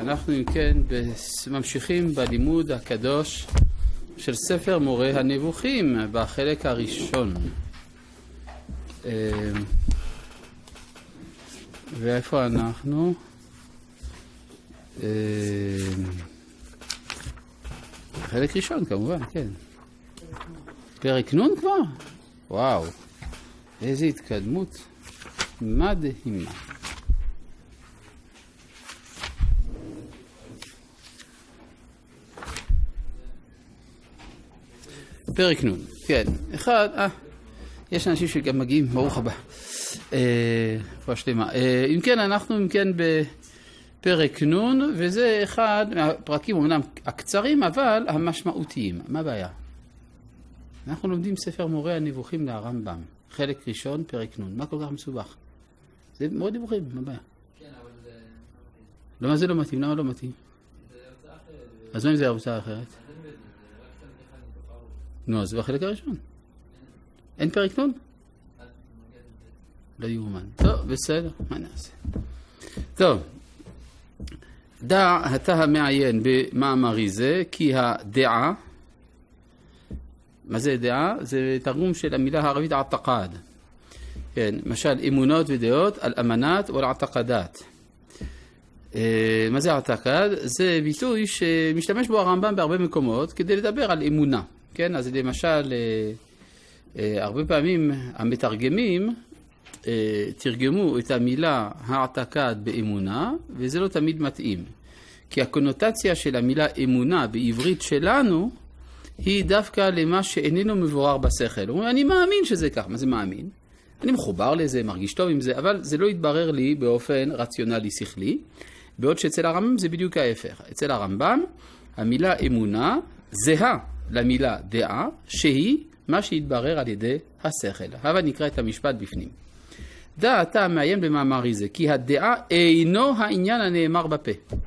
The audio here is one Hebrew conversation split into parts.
אנחנו אם כן ממשיכים בלימוד הקדוש של ספר מורה הנבוכים בחלק הראשון. ואיפה אנחנו? חלק ראשון כמובן, כן. פרק נון כבר? וואו, איזו התקדמות מדהימה. פרק נון, כן. יש אנשים שגם מגיעים, ברוך הבא. רפואה שלמה. אם כן, אנחנו בפרק נון, וזה אחד מהפרקים אומנם הקצרים, אבל המשמעותיים. מה הבעיה? אנחנו לומדים ספר מורה הנבוכים לרמב"ם. חלק ראשון, פרק נון. מה כל כך מסובך? זה מורה נבוכים, מה הבעיה? כן, אבל זה... למה זה לא מתאים? למה לא מתאים? זה הרצאה אחרת. אז מה אם זה הרצאה אחרת? אז אין בזה, זה רק חלק אחד מתוך הרוב. נו, אז זה בחלק הראשון. אין פרק נון? אז נוגע את זה. לא יאומן. טוב, בסדר, מה נעשה? טוב, דע אתה המעיין במאמרי זה, כי הדעה, מה זה דעה? זה תרגום של המילה הערבית עתקד. כן, למשל אמונות ודעות על אמנת ולעתקדת. מה זה עתקד? זה ביטוי שמשתמש בו הרמב"ם בהרבה מקומות כדי לדבר על אמונה. כן, אז למשל, הרבה פעמים המתרגמים תרגמו את המילה העתקד באמונה, וזה לא תמיד מתאים. כי הקונוטציה של המילה אמונה בעברית שלנו, היא דווקא למה שאיננו מבורר בשכל. הוא אומר, אני מאמין שזה כך. מה זה מאמין? אני מחובר לזה, מרגיש טוב עם זה, אבל זה לא יתברר לי באופן רציונלי שכלי, בעוד שאצל הרמב"ם זה בדיוק ההפך. אצל הרמב"ם המילה אמונה זהה למילה דעה, שהיא מה שהתברר על ידי השכל. הבה נקרא את המשפט בפנים. דע אתה מעיין במאמרי זה, כי הדעה אינו העניין הנאמר בפה,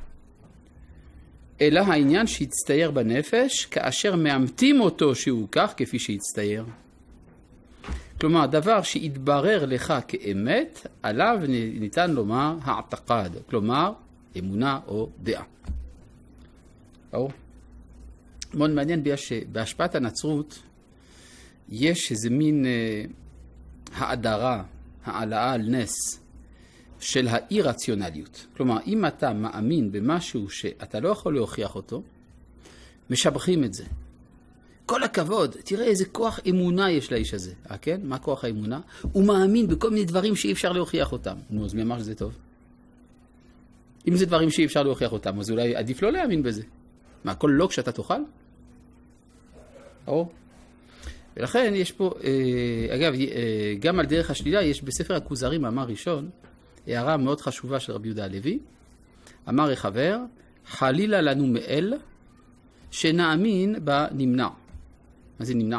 אלא העניין שהצטייר בנפש, כאשר מאמתים אותו שהוא כך כפי שהצטייר. כלומר, דבר שהתברר לך כאמת, עליו ניתן לומר העתקד, כלומר, אמונה או דעה. מאוד מעניין בהשפעת הנצרות, יש איזה מין האדרה, העלאה על נס של האי-רציונליות. כלומר, אם אתה מאמין במשהו שאתה לא יכול להוכיח אותו, משבחים את זה. כל הכבוד, תראה איזה כוח אמונה יש לאיש הזה. כן? מה כוח האמונה? הוא מאמין בכל מיני דברים שאי אפשר להוכיח אותם. נו, אז מי אמר שזה טוב? אם זה דברים שאי אפשר להוכיח אותם, אז אולי עדיף לא להאמין בזה. מה, כל לוק שאתה תאכל? ולכן יש פה, אגב, גם על דרך השלילה, יש בספר הכוזרי, מאמר ראשון, הערה מאוד חשובה של רבי יהודה הלוי. אמר החבר, חלילה לנו מאל שנאמין בנמנע. מה זה נמנע?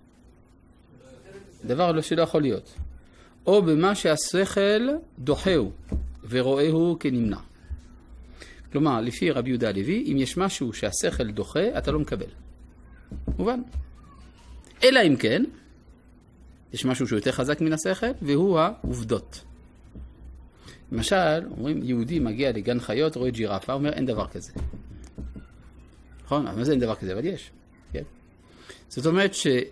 דבר שלא יכול להיות. או במה שהשכל דוחהו ורואהו כנמנע. כלומר, לפי רבי יהודה הלוי, אם יש משהו שהשכל דוחה, אתה לא מקבל. מובן. אלא אם כן, יש משהו שהוא יותר חזק מן השכל, והוא העובדות. למשל, אומרים, יהודי מגיע לגן חיות, רואה ג'ירפה, אומר, אין דבר כזה. נכון? אבל זה אין דבר כזה, אבל יש. כן? זאת אומרת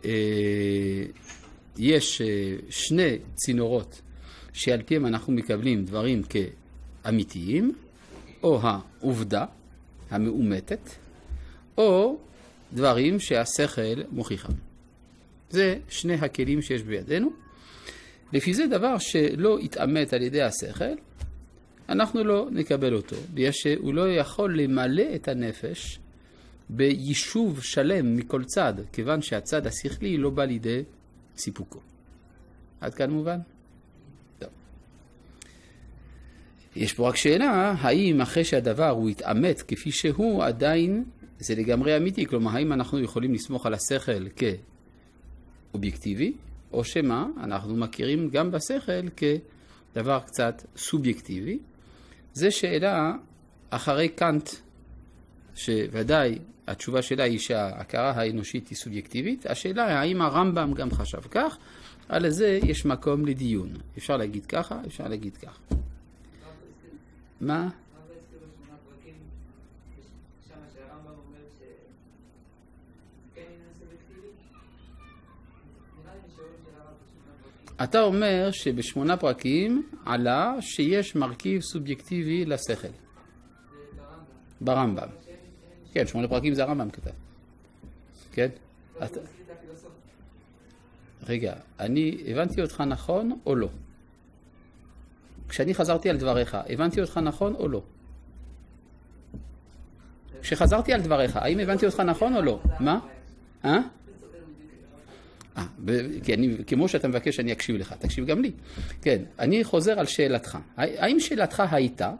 שיש שני צינורות שעל פיהם אנחנו מקבלים דברים כאמיתיים, או העובדה המאומתת, או דברים שהשכל מוכיחם. זה שני הכלים שיש בידינו. לפי זה דבר שלא יתאמת על ידי השכל, אנחנו לא נקבל אותו. בגלל שהוא לא יכול למלא את הנפש ביישוב שלם מכל צד, כיוון שהצד השכלי לא בא לידי סיפוקו. עד כאן מובן? טוב. יש פה רק שאלה, האם אחרי שהדבר הוא יתאמת כפי שהוא, עדיין זה לגמרי אמיתי? כלומר, האם אנחנו יכולים לסמוך על השכל כאובייקטיבי, או שמה אנחנו מכירים גם בשכל כדבר קצת סובייקטיבי? זה שאלה אחרי קאנט, שוודאי התשובה שלה היא שההכרה האנושית היא סובייקטיבית. השאלה היא האם הרמב"ם גם חשב כך, על זה יש מקום לדיון. אפשר להגיד ככה, אפשר להגיד כך. מה? אתה אומר שבשמונה פרקים עלה שיש מרכיב סובייקטיבי לשכל. ברמב"ם. כן, 8 פרקים זה הרמב"ם כתב. כן? רגע, אני הבנתי אותך נכון או לא? כשאני חזרתי על דבריך, הבנתי אותך נכון או לא? כשחזרתי על דבריך, האם הבנתי אותך נכון או לא? מה? כמו שאתה מבקש שאני אקשיב לך, תקשיב גם לי. כן, אני חוזר על שאלתך. האם שאלתך הייתה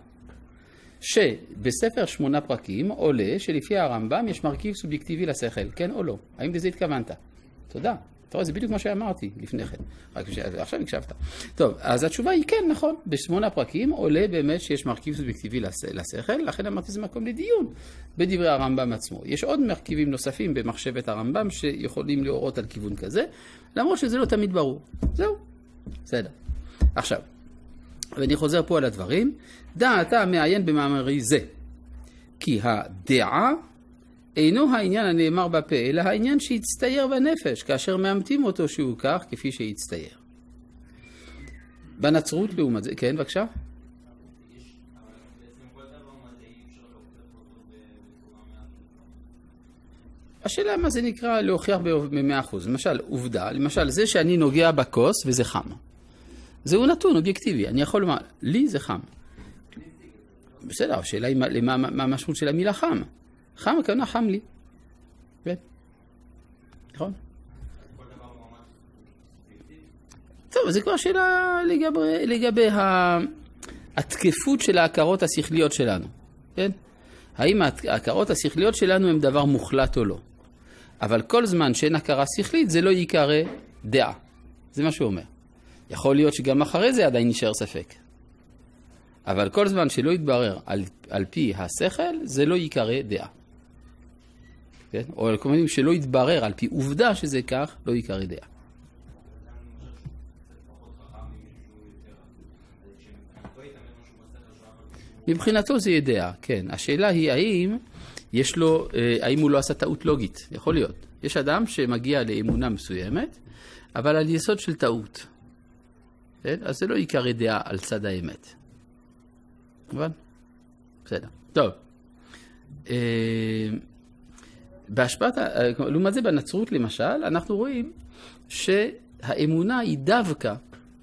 שבספר 8 פרקים עולה שלפי הרמב"ם יש מרכיב סובייקטיבי לשכל, כן או לא? האם לזה התכוונת? תודה. אתה רואה, זה בדיוק מה שאמרתי לפני כן. רק עכשיו הקשבת. טוב, אז התשובה היא כן, נכון. ב8 פרקים עולה באמת שיש מרכיב סובייקטיבי לשכל, לכן אמרתי זה מקום לדיון בדברי הרמב"ם עצמו. יש עוד מרכיבים נוספים במחשבת הרמב"ם שיכולים להורות על כיוון כזה, למרות שזה לא תמיד ברור. זהו. בסדר. עכשיו, ואני חוזר פה על הדברים. דע אתה מעיין במאמרי זה, כי הדעה אינו העניין הנאמר בפה, אלא העניין שהצטייר בנפש, כאשר מאמתים אותו שהוא כך, כפי שהצטייר. בנצרות לעומת זה, כן, בבקשה? השאלה מה זה נקרא להוכיח ב100%. למשל, עובדה, למשל זה שאני נוגע בכוס וזה חם. זהו נתון אובייקטיבי, אני יכול לומר, לי זה חם. בסדר, השאלה היא מה המשמעות של המילה חם. חם, הכוונה חם לי. כן. נכון? טוב, זה כבר שאלה לגבי התקפות של ההכרות השכליות שלנו. כן? האם ההכרות השכליות שלנו הם דבר מוחלט או לא? אבל כל זמן שאין הכרה שכלית זה לא ייקרא דעה. זה מה שהוא אומר. יכול להיות שגם אחרי זה עדיין נשאר ספק. אבל כל זמן שלא יתברר על פי השכל, זה לא ייקרא דעה. כן? או כלומר, שלא יתברר על פי עובדה שזה כך, לא ייקרא דעה. מבחינתו זה ידעה, כן. השאלה היא האם הוא לא עשה טעות לוגית. יכול להיות. יש אדם שמגיע לאמונה מסוימת, אבל על יסוד של טעות. כן? אז זה לא ייקרא דעה על צד האמת. נכון? בסדר. טוב. בהשפעת, לעומת זה בנצרות למשל, אנחנו רואים שהאמונה היא דווקא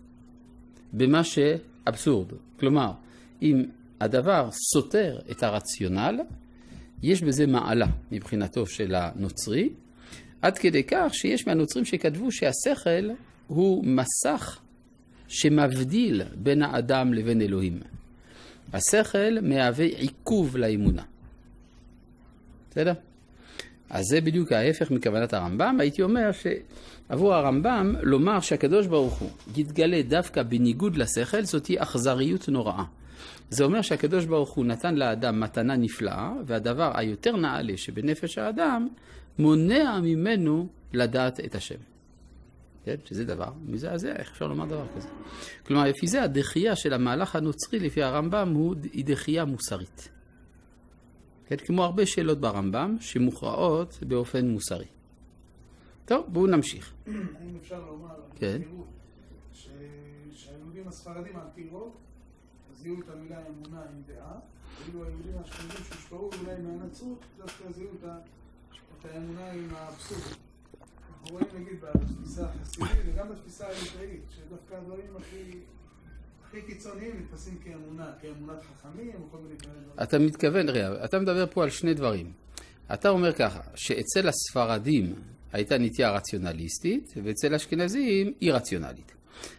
במה שאבסורד. כלומר, אם הדבר סותר את הרציונל, יש בזה מעלה מבחינתו של הנוצרי, עד כדי כך שיש מהנוצרים שכתבו שהשכל הוא מסך שמבדיל בין האדם לבין אלוהים. השכל מהווה עיכוב לאמונה. בסדר? אז זה בדיוק ההפך מכוונת הרמב"ם. הייתי אומר שעבור הרמב"ם לומר שהקדוש ברוך הוא יתגלה דווקא בניגוד לשכל, זאת היא אכזריות נוראה. זה אומר שהקדוש ברוך הוא נתן לאדם מתנה נפלאה, והדבר היותר נעלה שבנפש האדם מונע ממנו לדעת את השם. כן? שזה דבר מזעזע, איך אפשר לומר דבר כזה? כלומר, לפי זה הדחייה של המהלך הנוצרי לפי הרמב"ם היא דחייה מוסרית. כן? כמו הרבה שאלות ברמב"ם שמוכרעות באופן מוסרי. טוב, בואו נמשיך. האם אפשר לומר, כן. שהיהודים הספרדים העתירות זיהו את המילה אמונה עם דעה, ואילו היהודים האשכנזים שהושפעו אולי מהנצרות, דווקא זיהו את האמונה עם האבסורד. אנחנו רואים נגיד בתפיסה החסידית וגם בתפיסה הליטאית, שדווקא הדברים הכי קיצוניים נתפסים כאמונת חכמים או כל מיני כאלה. אתה מתכוון, אתה מדבר פה על שני דברים. אתה אומר ככה, שאצל הספרדים הייתה נטייה רציונליסטית, ואצל האשכנזים היא רציונלית.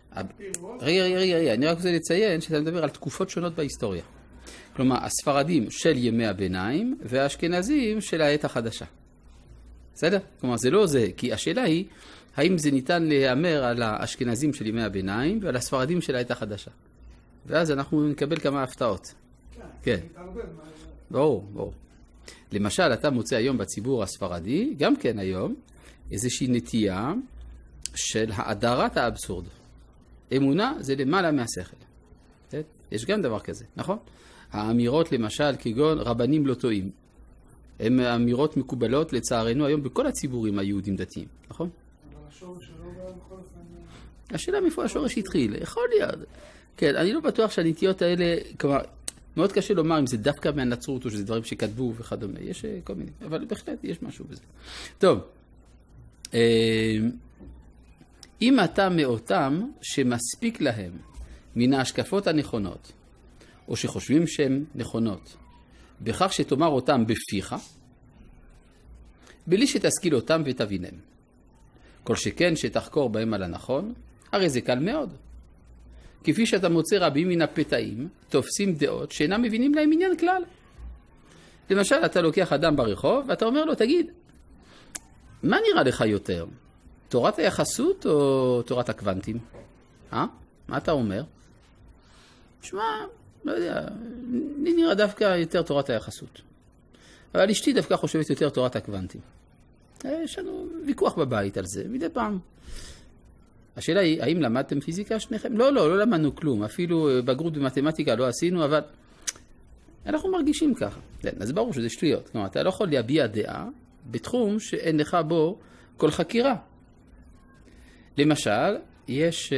רגע, אני רק רוצה לציין שאתה מדבר על תקופות שונות בהיסטוריה. כלומר, הספרדים של ימי הביניים והאשכנזים של העת החדשה. בסדר? כלומר, זה לא זה, כי השאלה היא, האם זה ניתן להיאמר על האשכנזים של ימי הביניים ועל הספרדים של העת החדשה. ואז אנחנו נקבל כמה הפתעות. כן. ברור. למשל, אתה מוצא היום בציבור הספרדי, גם כן היום, איזושהי נטייה של האדרת האבסורד. אמונה זה למעלה מהשכל. יש גם דבר כזה, נכון? האמירות למשל כגון רבנים לא טועים. הן אמירות מקובלות לצערנו היום בכל הציבורים היהודים דתיים, נכון? אבל השורש שלו בכל אופן... השאלה מאיפה השורש התחיל, יכול להיות. כן, אני לא בטוח שהנטיות האלה, כלומר, מאוד קשה לומר אם זה דווקא מהנצרות או שזה דברים שכתבו וכדומה, יש כל מיני, אבל בהחלט יש משהו בזה. טוב, אם אתה מאותם שמספיק להם מן ההשקפות הנכונות, או שחושבים שהן נכונות, בכך שתאמר אותם בפיך, בלי שתשכיל אותם ותבינם. כל שכן שתחקור בהם על הנכון, הרי זה קל מאוד. כפי שאתה מוצא רבים מן הפתאים, תופסים דעות שאינם מבינים להם עניין כלל. למשל, אתה לוקח אדם ברחוב, ואתה אומר לו, תגיד, מה נראה לך יותר? תורת היחסות או תורת הקוונטים? מה אתה אומר? שמע, לא יודע, לי נראה דווקא יותר תורת היחסות. אבל אשתי דווקא חושבת יותר תורת הקוונטים. יש לנו ויכוח בבית על זה, מדי פעם. השאלה היא, האם למדתם פיזיקה שניכם? לא למדנו כלום. אפילו בגרות במתמטיקה לא עשינו, אבל אנחנו מרגישים ככה. אז ברור שזה שטויות. כלומר, אתה לא יכול להביע דעה בתחום שאין לך בו כל חקירה. למשל, יש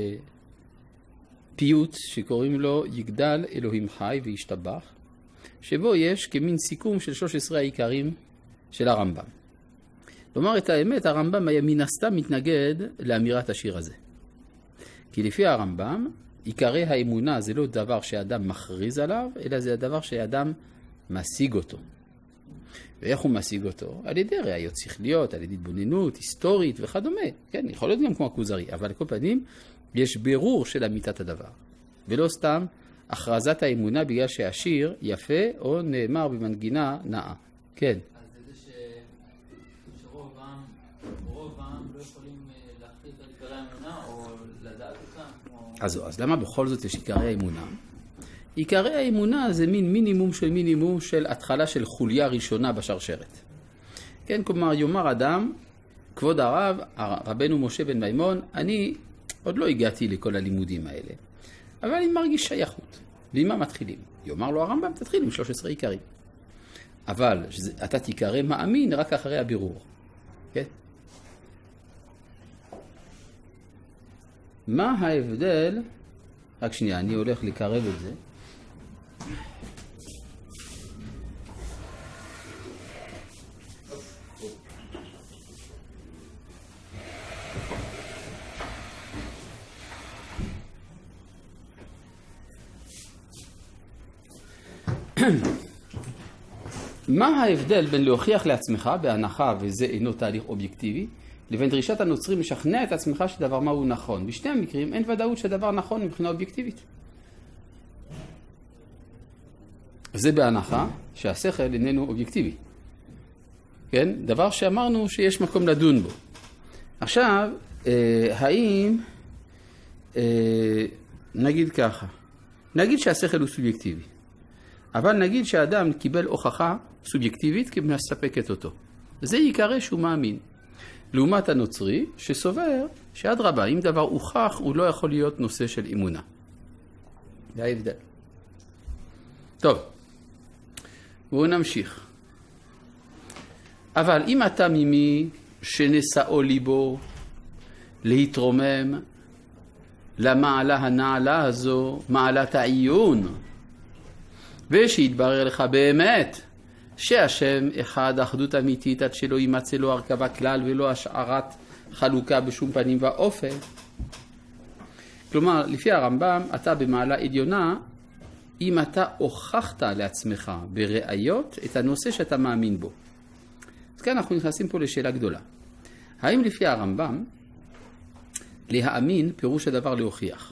פיוט שקוראים לו יגדל אלוהים חי וישתבח, שבו יש כמין סיכום של 13 העיקרים של הרמב"ם. לומר את האמת, הרמב"ם היה מן הסתם מתנגד לאמירת השיר הזה. כי לפי הרמב"ם, עיקרי האמונה זה לא דבר שאדם מכריז עליו, אלא זה הדבר שאדם משיג אותו. ואיך הוא משיג אותו? על ידי ראיות שכליות, על ידי התבוננות, היסטורית וכדומה. כן, יכול להיות גם כמו הכוזרי, אבל לכל פנים יש בירור של אמיתת הדבר. ולא סתם הכרזת האמונה בגלל שהשיר יפה או נאמר במנגינה נאה. כן. אז זה שרוב העם לא יכולים להכריז על עיקרי האמונה או לדעת אותם? אז למה בכל זאת יש עיקרי האמונה? עיקרי האמונה זה מין מינימום של התחלה של חוליה ראשונה בשרשרת. כן, כלומר, יאמר אדם, כבוד הרב, רבנו משה בן מימון, אני עוד לא הגעתי לכל הלימודים האלה, אבל אני מרגיש שייכות. ועמה מתחילים? יאמר לו הרמב"ם, תתחיל עם 13 עיקרים. אבל אתה תיקרא מאמין רק אחרי הבירור. כן? מה ההבדל? רק שנייה, אני הולך לקרב את זה. מה ההבדל בין להוכיח לעצמך בהנחה וזה אינו תהליך אובייקטיבי לבין דרישת הנוצרים לשכנע את עצמך שדבר מה הוא נכון? בשני המקרים אין ודאות שדבר נכון מבחינה אובייקטיבית. זה בהנחה שהשכל איננו אובייקטיבי. כן? דבר שאמרנו שיש מקום לדון בו. עכשיו, האם נגיד ככה, נגיד שהשכל הוא סובייקטיבי. אבל נגיד שהאדם קיבל הוכחה סובייקטיבית כמספקת אותו. זה יקרא שהוא מאמין. לעומת הנוצרי שסובר שאדרבה, אם דבר הוכח, הוא לא יכול להיות נושא של אמונה. זה ההבדל. טוב, בואו נמשיך. אבל אם אתה ממי שנשאו ליבו להתרומם למעלה הנעלה הזו, מעלת העיון, ושיתברר לך באמת שהשם אחד אחדות אמיתית עד שלא יימצא לו הרכבה כלל ולא השארת חלוקה בשום פנים ואופן. כלומר, לפי הרמב"ם, אתה במעלה עליונה אם אתה הוכחת לעצמך בראיות את הנושא שאתה מאמין בו. אז כאן אנחנו נכנסים פה לשאלה גדולה. האם לפי הרמב"ם להאמין פירוש הדבר להוכיח?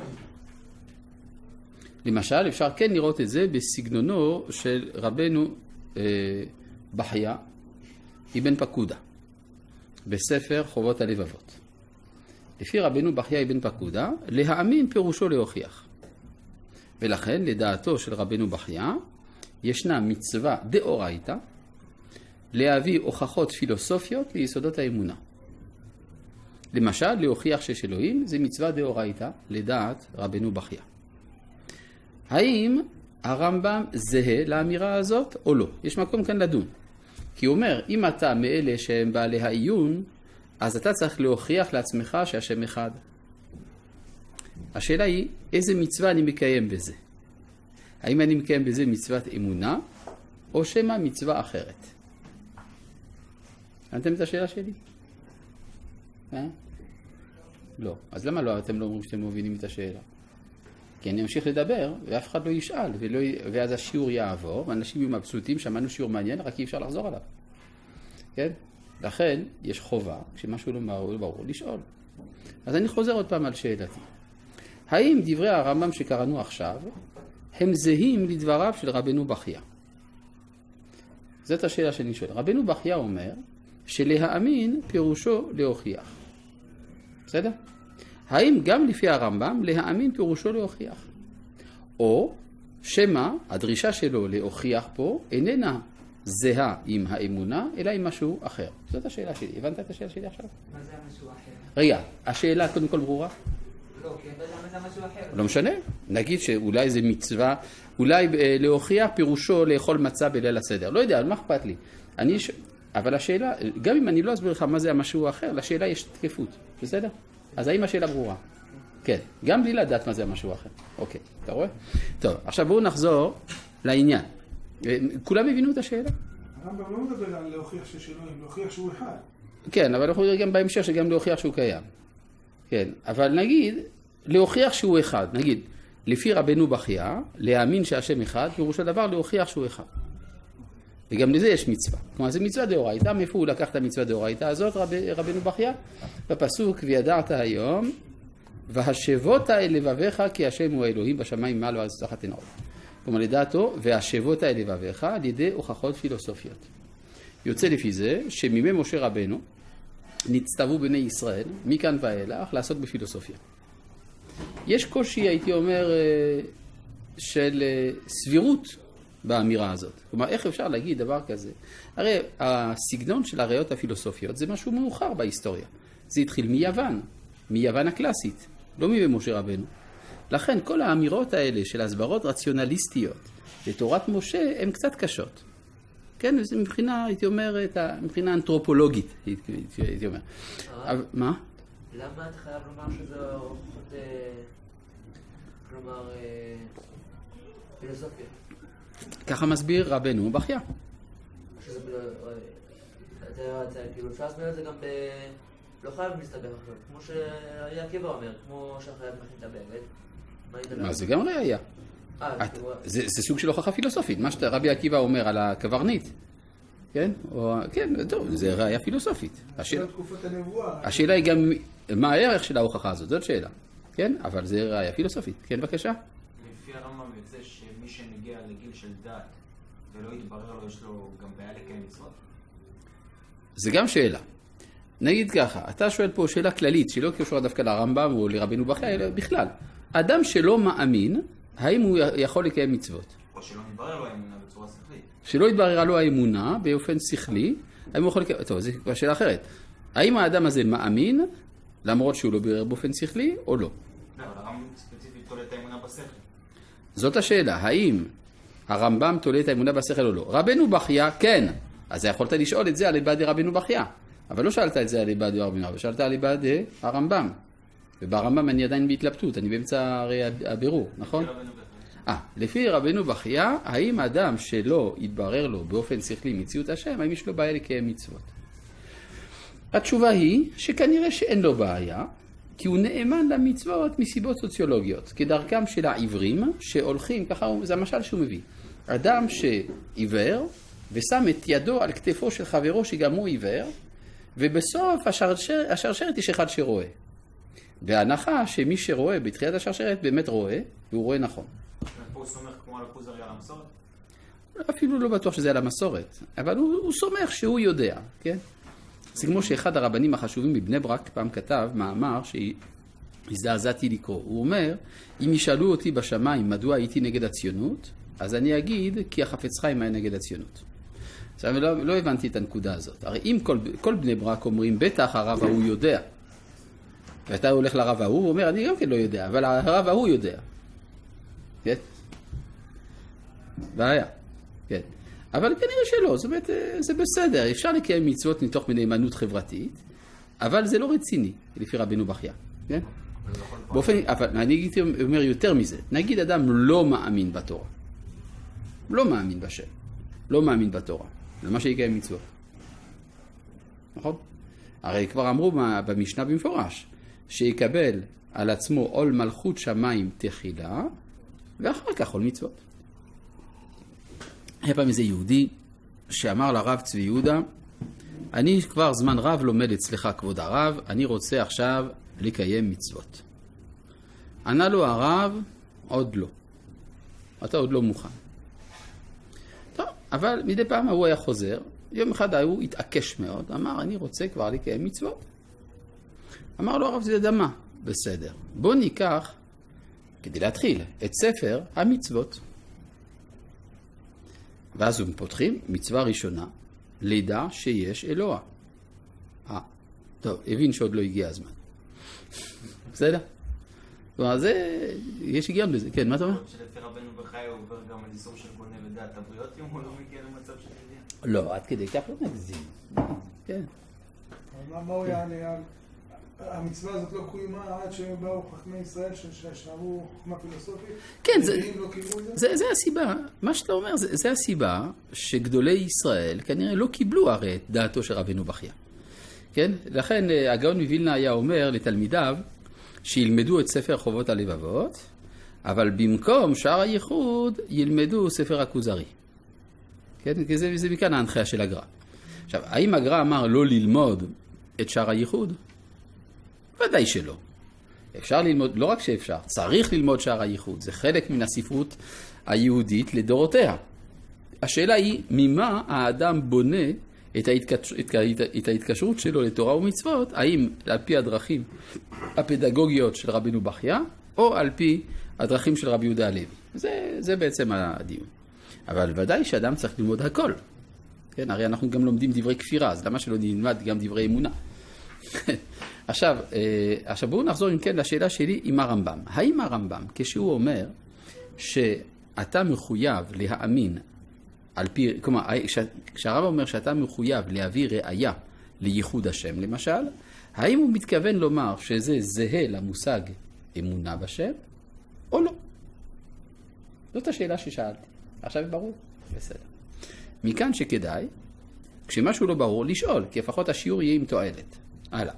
למשל, אפשר כן לראות את זה בסגנונו של רבנו בחיה אבן פקודה, בספר חובות הלבבות. לפי רבנו בחיה אבן פקודה, להאמין פירושו להוכיח. ולכן, לדעתו של רבנו בחיה, ישנה מצווה דאורייתא להביא הוכחות פילוסופיות ליסודות האמונה. למשל, להוכיח שיש אלוהים, זה מצווה דאורייתא לדעת רבנו בחיה. האם הרמב"ם זהה לאמירה הזאת או לא? יש מקום כאן לדון. כי הוא אומר, אם אתה מאלה שהם בעלי העיון, אז אתה צריך להוכיח לעצמך שהשם אחד. השאלה היא, איזה מצווה אני מקיים בזה? האם אני מקיים בזה מצוות אמונה, או שמה מצווה אחרת? הבנתם את השאלה שלי? לא. אז למה לא אתם לא אומרים שאתם לא מבינים את השאלה? כי אני אמשיך לדבר, ואף אחד לא ישאל, ואז השיעור יעבור, ואנשים יהיו מבסוטים, שמענו שיעור מעניין, רק אי אפשר לחזור עליו. כן? לכן, יש חובה, כשמשהו לא ברור, לשאול. אז אני חוזר עוד פעם על שאלתי. האם דברי הרמב"ם שקראנו עכשיו, הם זהים לדבריו של רבנו בחייא? זאת השאלה שאני שואל. רבנו בחייא אומר, שלהאמין פירושו להוכיח. בסדר? האם גם לפי הרמב"ם להאמין פירושו להוכיח? או שמה הדרישה שלו להוכיח פה איננה זהה עם האמונה, אלא עם משהו אחר. זאת השאלה שלי. הבנת את השאלה שלי עכשיו? מה זה משהו אחר? רגע, השאלה קודם כל ברורה? לא, כי אתה יודע מה זה משהו אחר. לא משנה. נגיד שאולי זה מצווה, אולי להוכיח פירושו לאכול מצה בליל הסדר. לא יודע, מה אכפת לי? אבל השאלה, גם אם אני לא אסביר לך מה זה המשהו האחר, לשאלה יש תקפות. בסדר? אז האם השאלה ברורה? כן. גם בלי לדעת מה זה המשהו האחר. אוקיי, אתה רואה? טוב, עכשיו בואו נחזור לעניין. כולם הבינו את השאלה? הרמב"ם לא מדבר על להוכיח שיש אלוהים, להוכיח שהוא אחד. כן, אבל אנחנו נראה גם בהמשך שגם להוכיח שהוא קיים. כן, אבל נגיד, להוכיח שהוא אחד. נגיד, לפי רבנו בחייא, להאמין שהשם אחד, פירושו דבר להוכיח שהוא אחד. וגם לזה יש מצווה. כלומר, זה מצווה דאורייתא. מאיפה הוא לקח את המצווה דאורייתא הזאת, רבנו בחייא? בפסוק, וידעת היום, והשבות אל לבביך, כי השם הוא האלוהים בשמיים מעל וארץ תחת עיניו. כלומר, לדעתו, והשבות אל לבביך, על ידי הוכחות פילוסופיות. יוצא לפי זה, שמימי משה רבנו, נצטוו בני ישראל, מכאן ואילך, לעסוק בפילוסופיה. יש קושי, הייתי אומר, של סבירות באמירה הזאת. כלומר, איך אפשר להגיד דבר כזה? הרי הסגנון של הראיות הפילוסופיות זה משהו מאוחר בהיסטוריה. זה התחיל מיוון הקלאסית, לא ממשה רבנו. לכן כל האמירות האלה של הסברות רציונליסטיות לתורת משה הן קצת קשות. כן, זה מבחינה, הייתי אומר, מבחינה אנתרופולוגית, הייתי אומר. מה? למה אתה חייב לומר שזה הוכחות, כלומר, פילוסופיה? ככה מסביר רבנו בחייא. שזה, אתה כאילו אפשר להסביר את זה גם לא חייב להסתבך עכשיו, כמו שהיה עקיבא אומר, כמו שהחייב מכין את הבגד. מה זה גם ראיה? זה סוג של הוכחה פילוסופית, מה שרבי עקיבא אומר על הקברניט, כן? כן, טוב, זה ראיה פילוסופית. השאלה היא גם מה הערך של ההוכחה הזאת, זאת שאלה, כן? אבל זה ראיה פילוסופית, כן, בבקשה? לפי הרמב"ם יוצא שמי שמגיע לגיל של דת ולא יתברר לו, יש לו גם בעיה לקיים מצוות? זה גם שאלה. נגיד ככה, אתה שואל פה שאלה כללית, שלא קשורה דווקא לרמב"ם או לרבנו בחייא, אלא בכלל. אדם שלא מאמין, האם הוא יכול לקיים מצוות? או שלא מתברר לו האמונה בצורה שכלית. שלא יתברר לו האמונה באופן שכלי, האם הוא יכול לקיים... טוב, זו כבר שאלה אחרת. האם האדם הזה מאמין, למרות שהוא לא בירר באופן שכלי, או לא? לא, אבל הרמב"ם ספציפית תולה את האמונה בשכל. זאת השאלה, האם הרמב"ם תולה את האמונה בשכל או לא? רבנו בחייא, כן. אז יכולת לשאול את זה על ליבא דרבנו בחייא. אבל לא שאלת את זה על ליבא דרבנו, אבל שאלת על ליבא הרמב"ם. וברמב"ם אני עדיין בהתלבטות, אני באמצע הרי הבירור, נכון? לפי רבנו בחייא, האם האדם שלא יתברר לו באופן שכלי מציאות השם, האם יש לו בעיה לקיים מצוות? התשובה היא שכנראה שאין לו בעיה, כי הוא נאמן למצוות מסיבות סוציולוגיות, כדרכם של העברים שהולכים, ככה זה המשל שהוא מביא. אדם שעיוור ושם את ידו על כתפו של חברו שגם הוא עיוור, ובסוף השרשרת יש אחד שרואה. וההנחה שמי שרואה בתחילת השרשרת באמת רואה, והוא רואה נכון. פה הוא סומך כמו על הכוזרי על המסורת? אפילו לא בטוח שזה על המסורת, אבל הוא סומך שהוא יודע, כן? זה כמו שאחד הרבנים החשובים מבני ברק פעם כתב מאמר שהזדעזעתי לקרוא. הוא אומר, אם ישאלו אותי בשמיים מדוע הייתי נגד הציונות, אז אני אגיד כי החפץ חיים היה נגד הציונות. עכשיו לא הבנתי את הנקודה הזאת. הרי אם כל בני ברק אומרים, בטח הרב ההוא יודע, ואתה הולך לרב ההוא, הוא אומר, אני גם כן לא יודע, אבל הרב ההוא יודע. כן? בעיה. כן. אבל כנראה שלא, זאת אומרת, זה בסדר. אפשר לקיים מצוות מתוך נאמנות חברתית, אבל זה לא רציני, לפי רבנו בחייא. כן? אבל זה יכול אבל אני הייתי אומר יותר מזה. נגיד אדם לא מאמין בתורה. לא מאמין בשם. לא מאמין בתורה. זה מה שיקיים מצוות. נכון? הרי כבר אמרו במשנה במפורש, שיקבל על עצמו עול מלכות שמיים תחילה, ואחר כך עול מצוות. היה פעם איזה יהודי שאמר לרב צבי יהודה, אני כבר זמן רב לומד אצלך כבוד הרב, אני רוצה עכשיו לקיים מצוות. ענה לו הרב, עוד לא. אתה עוד לא מוכן. טוב, אבל מדי פעם הוא היה חוזר, יום אחד הוא התעקש מאוד, אמר, אני רוצה כבר לקיים מצוות. אמר לו הרב, זה דמה. בסדר. בוא ניקח, כדי להתחיל, את ספר המצוות. ואז הם פותחים מצווה ראשונה, לידע שיש אלוה. טוב, הבין שעוד לא הגיע הזמן. בסדר? כלומר, יש היגיון בזה. כן, מה אתה אומר? שלפי רבנו בחיי הוא עובר גם על איסור של גונב ודעת הבריות, אם הוא לא מגיע למצב של ידיעה. לא, עד כדי כך לא נגזים. כן. מה הוא יענה? המצווה הזאת לא קוימה עד שבאו חכמי ישראל שאמרו חכמה פילוסופית? כן, זה הסיבה. מה שאתה אומר, זה הסיבה שגדולי ישראל כנראה לא קיבלו הרי את דעתו של רבנו בחייא. כן? לכן הגאון מווילנה היה אומר לתלמידיו שילמדו את ספר חובות הלבבות, אבל במקום שער הייחוד ילמדו ספר הכוזרי. כן? כי זה מכאן ההנחיה של הגר"א. עכשיו, האם הגר"א אמר לא ללמוד את שער הייחוד? ודאי שלא. אפשר ללמוד, לא רק שאפשר, צריך ללמוד שער הייחוד. זה חלק מן הספרות היהודית לדורותיה. השאלה היא, ממה האדם בונה את ההתקשרות שלו לתורה ומצוות, האם על פי הדרכים הפדגוגיות של רבנו בחייא, או על פי הדרכים של רבי יהודה הלוי. זה בעצם הדיון. אבל ודאי שאדם צריך ללמוד הכל. כן, הרי אנחנו גם לומדים דברי כפירה, אז למה שלא נלמד גם דברי אמונה? עכשיו בואו נחזור אם כן לשאלה שלי עם הרמב"ם. האם הרמב"ם, כשהוא אומר שאתה מחויב להאמין על פי, כלומר, כשהרמב"ם אומר שאתה מחויב להביא ראיה לייחוד השם למשל, האם הוא מתכוון לומר שזה זהה למושג אמונה בשם, או לא? זאת השאלה ששאלתי. עכשיו ברור? בסדר. מכאן שכדאי, כשמשהו לא ברור, לשאול, כי לפחות השיעור יהיה עם תועלת. הלאה.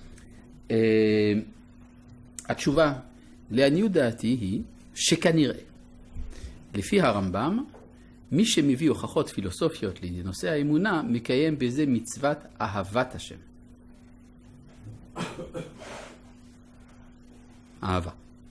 התשובה לעניות דעתי היא שכנראה, לפי הרמב"ם, מי שמביא הוכחות פילוסופיות לנושא האמונה, מקיים בזה מצוות אהבת השם. אהבה.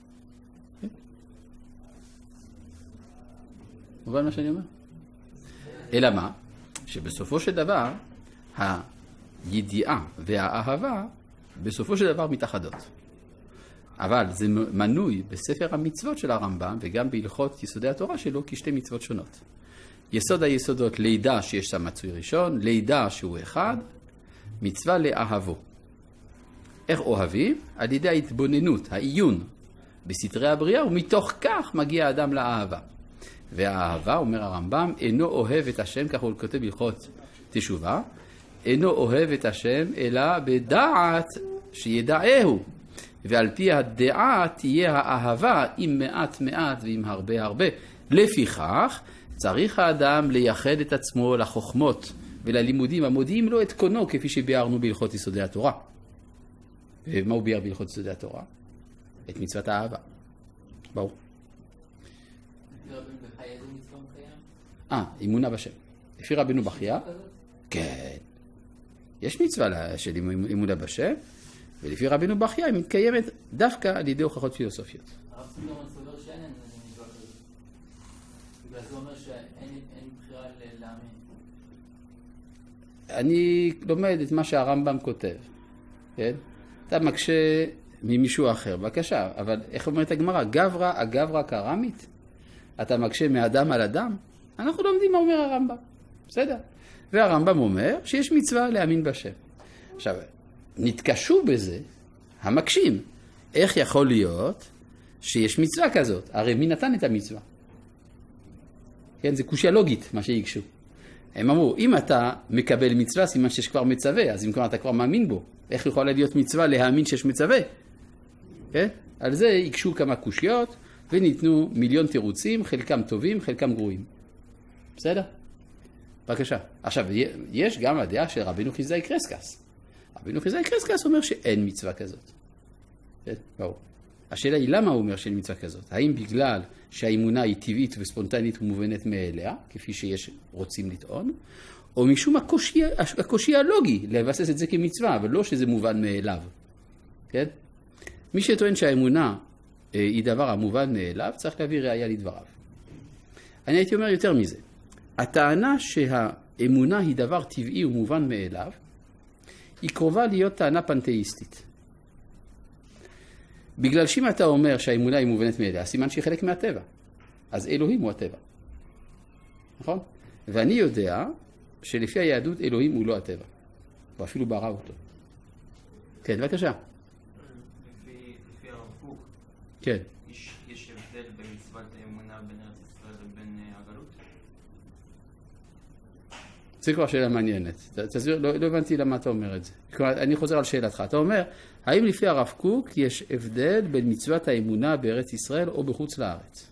מובן מה שאני אומר? אלא מה? שבסופו של דבר, הידיעה והאהבה בסופו של דבר מתאחדות. אבל זה מנוי בספר המצוות של הרמב"ם וגם בהלכות יסודי התורה שלו כשתי מצוות שונות. יסוד היסודות לידע שיש שם מצוי ראשון, לידע שהוא אחד, מצווה לאהבו. איך אוהבים? על ידי ההתבוננות, העיון בסתרי הבריאה, ומתוך כך מגיע האדם לאהבה. והאהבה, אומר הרמב"ם, אינו אוהב את השם, כך הוא כותב בהלכות תשובה, אינו אוהב את השם, אלא בדעת שידעהו. ועל פי הדעה תהיה האהבה עם מעט מעט ועם הרבה הרבה. לפיכך, צריך האדם לייחד את עצמו לחוכמות וללימודים המודיעים לו את קונו, כפי שביארנו בהלכות יסודי התורה. ומה הוא ביאר בהלכות יסודי התורה? את מצוות האהבה. ברור. אמונה בשם. לפי רבנו בחייא? כן. יש מצווה של אמונה בשם, ולפי רבנו בחייא היא מתקיימת דווקא על ידי הוכחות פילוסופיות. הרב סולומון סובר שאין מצווה כזאת. בגלל זה אומר שאין בחירה להאמין. אני לומד את מה שהרמב"ם כותב. כן? אתה מקשה ממישהו אחר, בבקשה, אבל איך אומרת הגמרא? הגברא קרמית? אתה מקשה מאדם על אדם? אנחנו לומדים מה אומר הרמב"ם. בסדר? והרמב"ם אומר שיש מצווה להאמין בשם. עכשיו, נתקשו בזה המקשים. איך יכול להיות שיש מצווה כזאת? הרי מי נתן את המצווה? כן, זה קושיה לוגית, מה שיגשו. הם אמרו, אם אתה מקבל מצווה, סימן שיש כבר מצווה, אז אם כבר אתה כבר מאמין בו, איך יכולה להיות מצווה להאמין שיש מצווה? כן? על זה יקשו כמה קושיות וניתנו מיליון תירוצים, חלקם טובים, חלקם גרועים. בסדר? בבקשה. עכשיו, יש גם הדעה של רבינו חיסדאי קרסקס. רבינו חיסדאי קרסקס אומר שאין מצווה כזאת. ברור. השאלה היא למה הוא אומר שאין מצווה כזאת? האם בגלל שהאמונה היא טבעית וספונטנית ומובנת מאליה, כפי שיש רוצים לטעון, או משום הקושי הלוגי לבסס את זה כמצווה, אבל לא שזה מובן מאליו. כן? מי שטוען שהאמונה היא דבר המובן מאליו, צריך להביא ראיה לדבריו. אני הייתי אומר יותר מזה. הטענה שהאמונה היא דבר טבעי ומובן מאליו, היא קרובה להיות טענה פנתאיסטית. בגלל שאם אתה אומר שהאמונה היא מובנת מאליה, סימן שהיא חלק מהטבע. אז אלוהים הוא הטבע. נכון? ואני יודע שלפי היהדות אלוהים הוא לא הטבע. הוא אפילו ברא אותו. כן, בבקשה. לפי הרב קוק, כן. יש הבדל במצוות האמונה בין ארץ ישראל לבין הגלות? זה כבר שאלה מעניינת. תסביר, לא הבנתי למה אתה אומר את זה. אני חוזר על שאלתך. אתה אומר, האם לפי הרב קוק יש הבדל בין מצוות האמונה בארץ ישראל או בחוץ לארץ?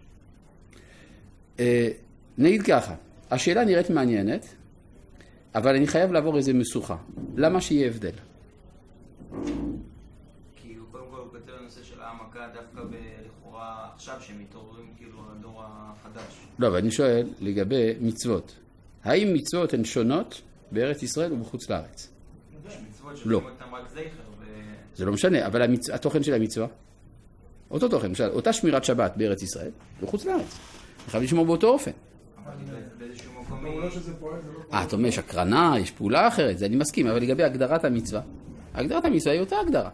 נגיד ככה, השאלה נראית מעניינת, אבל אני חייב לעבור איזה משוכה. למה שיהיה הבדל? כי הוא קודם כל כותב לנושא של העמקה דווקא לכאורה עכשיו שמתעוררים כאילו הדור החדש. לא, אבל אני שואל לגבי מצוות. האם מצוות הן שונות בארץ ישראל או בחוץ לארץ? יש מצוות לא. שרואים אותם רק זכר זה לא משנה, אבל התוכן של המצווה, אותו תוכן, למשל, אותה שמירת שבת בארץ ישראל, בחוץ לארץ. חייב לשמור באותו אופן. אבל באיזשהו מקום... לא שזה פועל, זה לא פועל. אתה אומר, יש הקרנה, יש פעולה אחרת, זה אני מסכים, אבל לגבי הגדרת המצווה, הגדרת המצווה היא אותה הגדרה.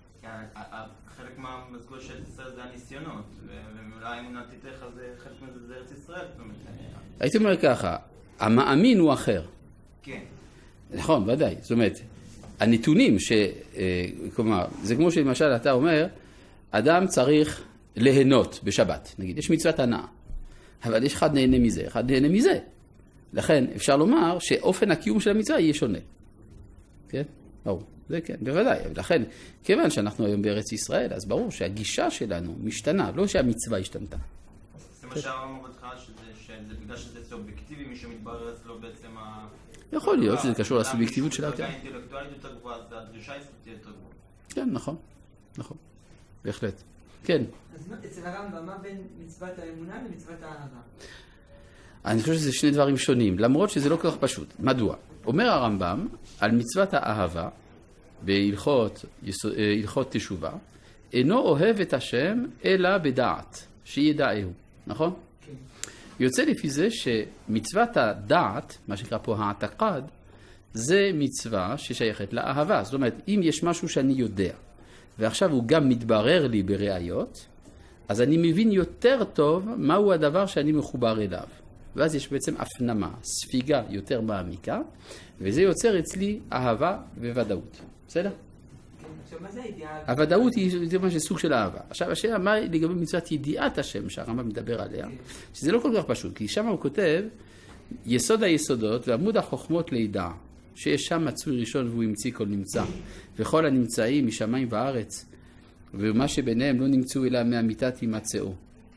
חלק מהמסגול של ישראל זה הניסיונות, ואולי אם נתיתך אז חלק מזה זה ארץ ישראל. הייתי אומר ככה, המאמין הוא אחר. כן. נכון, ודאי. זאת אומרת, הנתונים כלומר, זה כמו שלמשל אתה אומר, אדם צריך ליהנות בשבת. נגיד, יש מצוות הנאה. אבל יש אחד נהנה מזה, אחד נהנה מזה. לכן אפשר לומר שאופן הקיום של המצווה יהיה שונה. כן? ברור. זה כן, בוודאי. לכן, כיוון שאנחנו היום בארץ ישראל, אז ברור שהגישה שלנו משתנה, לא שהמצווה השתנתה. זה מה שאמרנו בהתחלה, שזה בגלל שזה סובייקטיבי, מי שמתברר אצלו בעצם יכול להיות שזה קשור לסובייקטיביות שלה. הדרגה האינטלקטואלית יותר גבוהה, אז הדרישה היא תהיה יותר גבוהה. כן, נכון. נכון. בהחלט. כן. אז אצל הרמב"ם, מה בין מצוות האמונה למצוות האהבה? אני חושב שזה שני דברים שונים, למרות שזה לא כל כך פשוט. מדוע? אומר הרמב"ם על מצוות האהבה, בהלכות תשובה, אינו אוהב את השם אלא בדעת, שידעהו. נכון? כן. יוצא לפי זה שמצוות הדעת, מה שנקרא פה העתקד, זה מצווה ששייכת לאהבה. זאת אומרת, אם יש משהו שאני יודע, ועכשיו הוא גם מתברר לי בראיות, אז אני מבין יותר טוב מהו הדבר שאני מחובר אליו. ואז יש בעצם הפנמה, ספיגה יותר מעמיקה, וזה יוצר אצלי אהבה וודאות. בסדר? כן, עכשיו מה זה הידיעה? הוודאות היא ממש סוג של אהבה. עכשיו השאלה, מה לגבי מצוות ידיעת השם שהרמב"ם מדבר עליה? שזה לא כל כך פשוט, כי שם הוא כותב, יסוד היסודות ועמוד החוכמות לידע, שיש שם מצוי ראשון והוא המציא כל נמצא, וכל הנמצאים משמיים וארץ, ומה שביניהם לא נמצאו אלא מהמיתת ימצאו.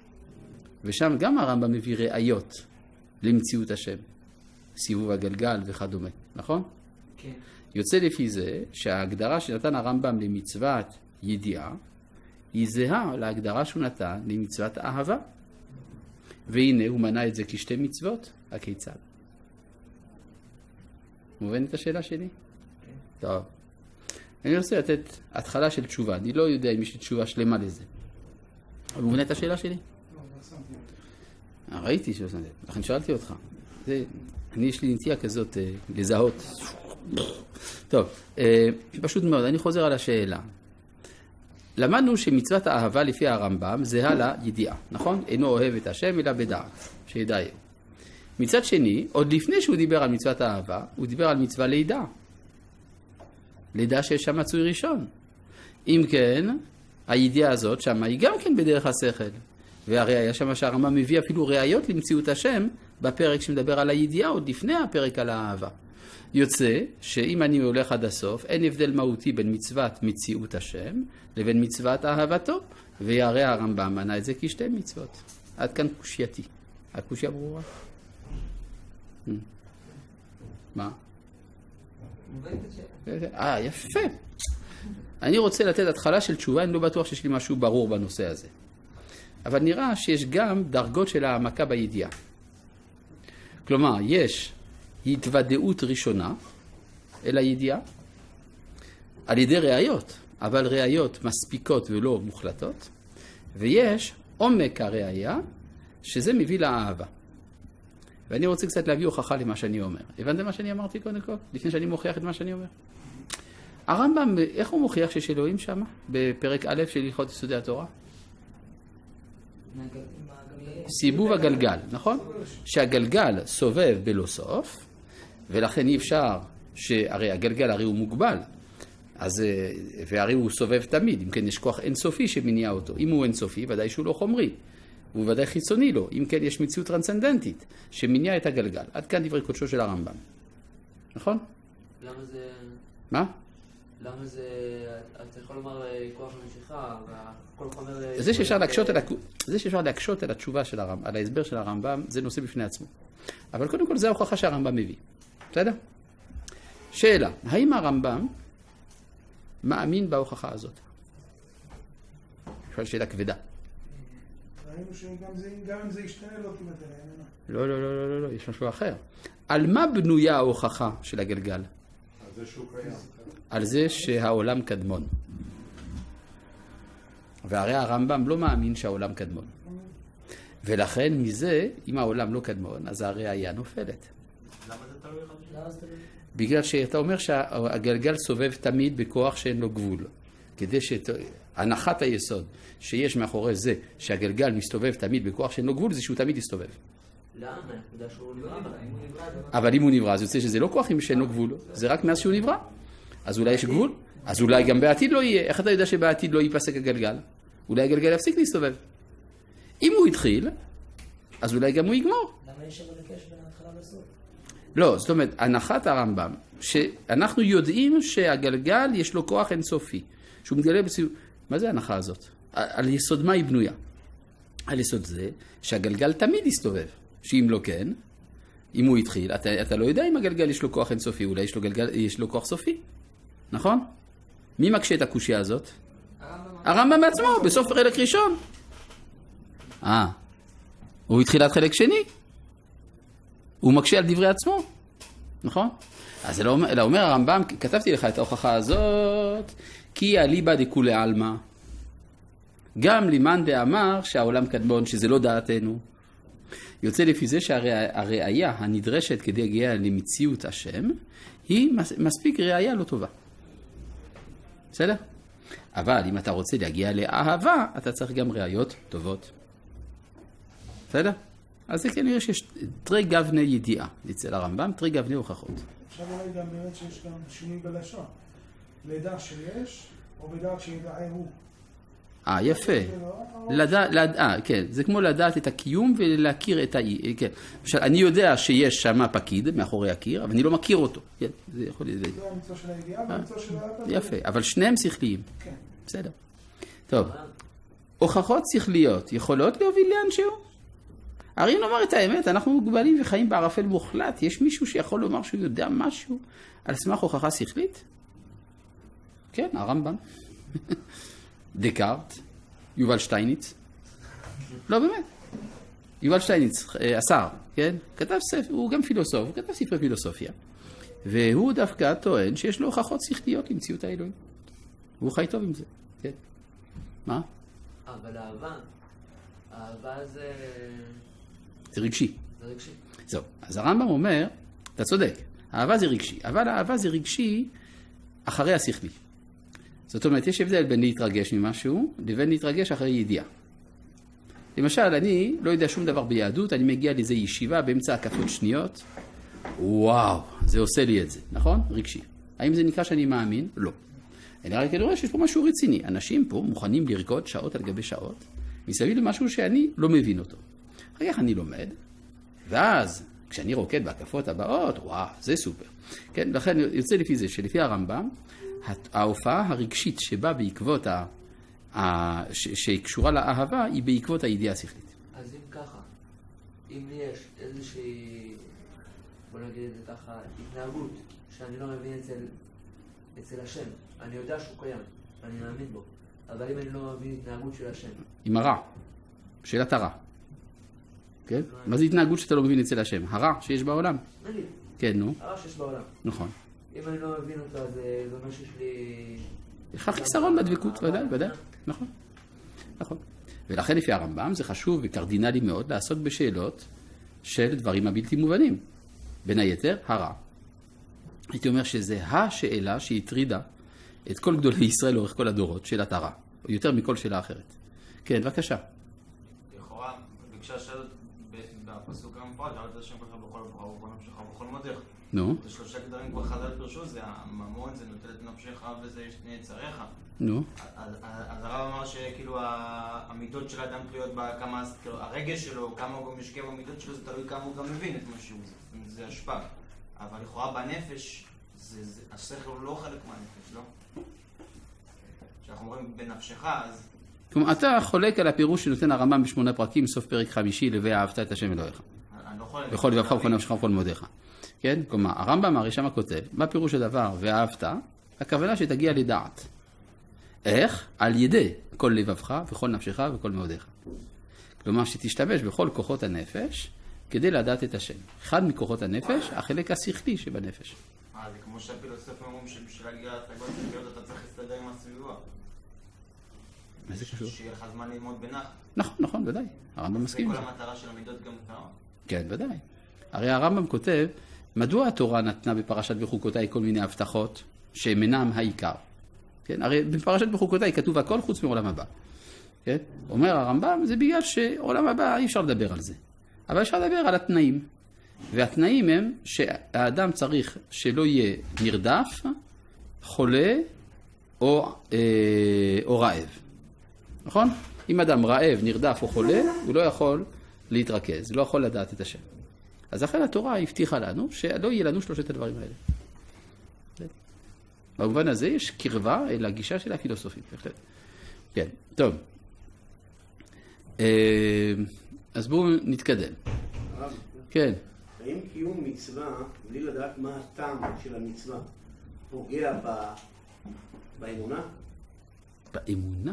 ושם גם הרמב"ם מביא ראיות למציאות השם, סיבוב הגלגל וכדומה, נכון? כן. יוצא לפי זה שההגדרה שנתן הרמב"ם למצוות ידיעה, היא זהה להגדרה שהוא נתן למצוות אהבה. והנה הוא מנה את זה כשתי מצוות, הכיצד? מובן את השאלה שלי? כן. טוב. אני רוצה לתת התחלה של תשובה, אני לא יודע אם יש לי תשובה שלמה לזה. אבל מובן את השאלה שלי? לא, לא שמתי. ראיתי שלא שמתי, לכן שאלתי אותך. יש לי נטייה כזאת לזהות. טוב, פשוט מאוד, אני חוזר על השאלה. למדנו שמצוות האהבה לפי הרמב"ם זהה לידיעה, נכון? אינו אוהב את השם אלא בדעת, שידעהו. מצד שני, עוד לפני שהוא דיבר על מצוות האהבה, הוא דיבר על מצווה לידע. לידע שיש שם מצוי ראשון. אם כן, הידיעה הזאת שם היא גם כן בדרך השכל. והרי היה שם שהרמב"ם מביא אפילו ראיות למציאות השם בפרק שמדבר על הידיעה עוד לפני הפרק על האהבה. יוצא שאם אני הולך עד הסוף, אין הבדל מהותי בין מצוות מציאות השם לבין מצוות אהבתו, וירא הרמב"ם מנה את זה כשתי מצוות. עד כאן קושייתי. הקושיה ברורה? מה? יפה. אני רוצה לתת התחלה של תשובה, אני לא בטוח שיש לי משהו ברור בנושא הזה. אבל נראה שיש גם דרגות של העמקה בידיעה. כלומר, יש התוודעות ראשונה אל הידיעה, על ידי ראיות, אבל ראיות מספיקות ולא מוחלטות, ויש עומק הראיה, שזה מביא לאהבה. ואני רוצה קצת להביא הוכחה למה שאני אומר. הבנתם מה שאני אמרתי קודם כל? לפני שאני מוכיח את מה שאני אומר. הרמב"ם, איך הוא מוכיח שיש אלוהים שם? בפרק א' של הלכות יסודי התורה? סיבוב הגלגל, נכון? שהגלגל סובב בלא סוף, ולכן אי אפשר שהרי הגלגל הרי הוא מוגבל, אז, והרי הוא סובב תמיד, אם כן יש כוח אינסופי שמניע אותו. אם הוא אינסופי, ודאי שהוא לא חומרי, הוא ודאי חיצוני לו, אם כן יש מציאות טרנסצנדנטית שמניע את הגלגל. עד כאן דברי קודשו של הרמב"ם. נכון? למה זה... מה? למה זה... אתה יכול לומר כוח המשיכה, וכל חומר... זה שאפשר להקשות על התשובה של הרמב"ם, על ההסבר של הרמב"ם, זה נושא בפני עצמו. אבל קודם כל זה ההוכחה שהרמב"ם מביא. בסדר? שאלה, האם הרמב"ם מאמין בהוכחה הזאת? שאלה כבדה. ראינו שגם אם זה ישתנה לא תימד אליהם. לא, יש משהו אחר. על מה בנויה ההוכחה של הגלגל? על זה שהוא קיים. על זה שהעולם קדמון. והרי הרמב"ם לא מאמין שהעולם קדמון. ולכן מזה, אם העולם לא קדמון, אז הראיה נופלת. למה זה תלוי לך? בגלל שאתה אומר שהגלגל סובב תמיד בכוח שאין לו גבול. כדי הנחת היסוד שיש מאחורי זה שהגלגל מסתובב תמיד בכוח שאין לו גבול, זה שהוא תמיד יסתובב. למה? נקודה שהוא נברא. אבל אם הוא נברא, אז יוצא שזה לא כוח אם שאין לו גבול, זה רק מאז שהוא נברא. אז אולי יש גבול? אז אולי גם בעתיד לא יהיה. איך אתה יודע שבעתיד לא ייפסק הגלגל? אולי הגלגל יפסיק להסתובב. אם הוא התחיל, אז אולי גם הוא יגמור. למה יש אבל הקש בין ההתחלה לסוף? לא, זאת אומרת, הנחת הרמב"ם, שאנחנו יודעים שהגלגל יש לו כוח אינסופי, שהוא מתגלה בסיום... מה זה ההנחה הזאת? על יסוד מה היא בנויה? על יסוד זה שהגלגל תמיד יסתובב, שאם לא כן, אם הוא התחיל, אתה לא יודע אם הגלגל יש לו כוח אינסופי, אולי יש לו כוח סופי, נכון? מי מקשה את הקושיה הזאת? הרמב"ם בעצמו, בסוף חלק ראשון. הוא התחילת חלק שני. הוא מקשה על דברי עצמו, נכון? אז אלא אומר הרמב"ם, כתבתי לך את ההוכחה הזאת, כי אליבא דכולי עלמא, גם לימן דאמר שהעולם קדמון, שזה לא דעתנו. יוצא לפי זה שהראיה הנדרשת כדי להגיע למציאות השם, היא מספיק ראיה לא טובה. בסדר? אבל אם אתה רוצה להגיע לאהבה, אתה צריך גם ראיות טובות. בסדר? אז זה כנראה שיש תרי גבני ידיעה אצל הרמב"ם, תרי גבני הוכחות. עכשיו אולי גם באמת שיש גם שינוי בלשון. לדע שיש, או בדעת שידעה הוא. יפה. כן, זה כמו לדעת את הקיום ולהכיר את האי. כן. למשל, אני יודע שיש שם פקיד מאחורי הקיר, אבל אני לא מכיר אותו. כן, זה יכול להיות. זה המצוא של הידיעה והמצוא של האדם. יפה, אבל שניהם שכליים. כן. בסדר. טוב. הוכחות שכליות יכולות להוביל לאנשהו? הרי אם נאמר את האמת, אנחנו מוגבלים וחיים בערפל מוחלט. יש מישהו שיכול לומר שהוא יודע משהו על סמך הוכחה שכלית? כן, הרמב"ם. דקארט, יובל שטייניץ. לא, באמת. יובל שטייניץ, השר, כן? כתב ספר, הוא גם פילוסוף, הוא כתב ספרי פילוסופיה. והוא דווקא טוען שיש לו הוכחות שכליות למציאות האלוהים. והוא חי טוב עם זה, כן. מה? אבל אהבה זה... זה רגשי. זה רגשי. זהו. אז הרמב"ם אומר, אתה צודק, אהבה זה רגשי. אבל האהבה זה רגשי אחרי השכלי. זאת אומרת, יש הבדל בין להתרגש ממשהו לבין להתרגש אחרי ידיעה. למשל, אני לא יודע שום דבר ביהדות, אני מגיע לאיזו ישיבה באמצע הקפות שניות, וואו, זה עושה לי את זה, נכון? רגשי. האם זה נקרא שאני מאמין? לא. אני רק רואה שיש פה משהו רציני. אנשים פה מוכנים לרקוד שעות על גבי שעות, מסביב למשהו שאני לא מבין אותו. אחר כך אני לומד, ואז כשאני רוקד בהקפות הבאות, וואו, זה סופר. כן, לכן יוצא לפי זה שלפי הרמב"ם, ההופעה הרגשית שבאה בעקבות, שקשורה לאהבה, היא בעקבות הידיעה השכלית. אז אם ככה, אם יש איזושהי, בוא נגיד את זה ככה, התנהגות שאני לא מבין אצל השם, אני יודע שהוא קיים, אני מאמין בו, אבל אם אני לא מבין התנהגות של השם. עם הרע, שאלת הרע. כן? מה זה התנהגות שאתה לא מבין אצל השם? הרע שיש בעולם. נגיד. כן, נו. הרע שיש בעולם. נכון. אם אני לא מבין אותו, אז זה אומר שיש לי... לך חיסרון בדבקות, ודאי, ודאי. נכון. נכון. ולכן לפי הרמב"ם זה חשוב וקרדינלי מאוד לעסוק בשאלות של דברים הבלתי מובנים. בין היתר, הרע. הייתי אומר שזה השאלה שהטרידה את כל גדולי ישראל לאורך כל הדורות, שאלת הרע. או יותר מכל שאלה אחרת. כן, בבקשה. לכאורה, ביקשה שאלות בפסוק המפורש, שאלת השם ככה בכל אברך ובכל נפשך ובכל מותך. נו. זה שלושה גדרים כבר חז"ל פירשו, זה הממון, זה נוטל את נפשך וזה שני יצריך. נו. אז הרב אמר שכאילו המידות של האדם תלויות בכמה, הרגש שלו, כמה הוא גם משקיע במידות שלו, זה תלוי כמה הוא גם מבין את מה שהוא, זה השפעה. אבל לכאורה בנפש, השכל הוא לא חלק מהנפש, לא? כשאנחנו אומרים בנפשך, אז... כלומר, אתה חולק על הפירוש שנותן הרמב"ם ב8 פרקים, סוף פרק 5, לבי אהבת את השם אלוהיך. אני לא חולק. בכל לבבך ובכל נפשך ובכל מאודיך. כן? כלומר, הרמב"ם הרי שם כותב, מה פירוש הדבר ואהבת? הכוונה שתגיע לדעת. איך? על ידי כל לבבך וכל נפשך וכל מאודיך. כלומר, שתשתמש בכל כוחות הנפש כדי לדעת את השם. אחד מכוחות הנפש, החלק השכלי שבנפש. זה כמו שהפילוסופים אומרים שבשביל להגיע להשגות שכליות אתה צריך להסתדר עם הסביבה. מה זה קשור? שיהיה לך זמן ללמוד בנחת. נכון, נכון, ודאי. הרמב"ם מסכים. זה כל המטרה של המידות גם תורה. כן, ודאי. הרי הרמב"ם כותב, מדוע התורה נתנה בפרשת בחוקותיי כל מיני הבטחות שהם אינם העיקר? כן? הרי בפרשת בחוקותיי כתוב הכל חוץ מעולם הבא. כן? אומר הרמב"ם, זה בגלל שעולם הבא אי אפשר לדבר על זה. אבל אפשר לדבר על התנאים. והתנאים הם שהאדם צריך שלא יהיה נרדף, חולה או רעב. נכון? אם אדם רעב, נרדף או חולה, הוא לא יכול להתרכז, לא יכול לדעת את השם. אז אחרי התורה הבטיחה לנו שלא יהיה לנו שלושת הדברים האלה. במובן הזה יש קרבה אל הגישה של הפילוסופים. כן, טוב. אז בואו נתקדם. כן. האם קיום מצווה, בלי לדעת מה הטעם של המצווה, פוגע באמונה? באמונה?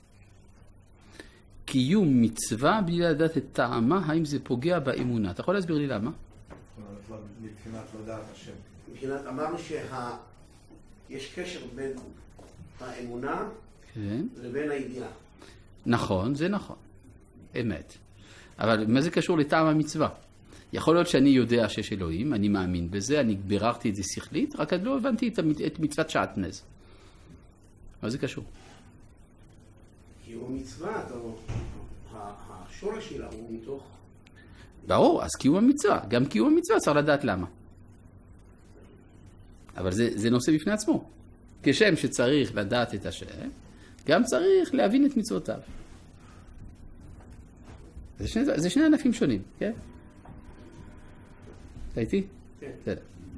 קיום מצווה בלי לדעת את טעמה, האם זה פוגע באמונה? אתה יכול להסביר לי למה? מבחינת לדעת השם. מבחינת, אמרנו שיש קשר בין האמונה לבין הידיעה. נכון, זה נכון. אמת. אבל מה זה קשור לטעם המצווה? יכול להיות שאני יודע שיש אלוהים, אני מאמין בזה, אני ביררתי את זה שכלית, רק אני לא הבנתי את מצוות שעטנז. מה זה קשור? קיום מצווה, השורש שלה הוא מתוך... ברור, אז קיום המצווה. גם קיום המצווה צריך לדעת למה. אבל זה נושא בפני עצמו. כשם שצריך לדעת את השם, גם צריך להבין את מצוותיו. זה שני ענפים שונים, כן? אתה איתי? כן.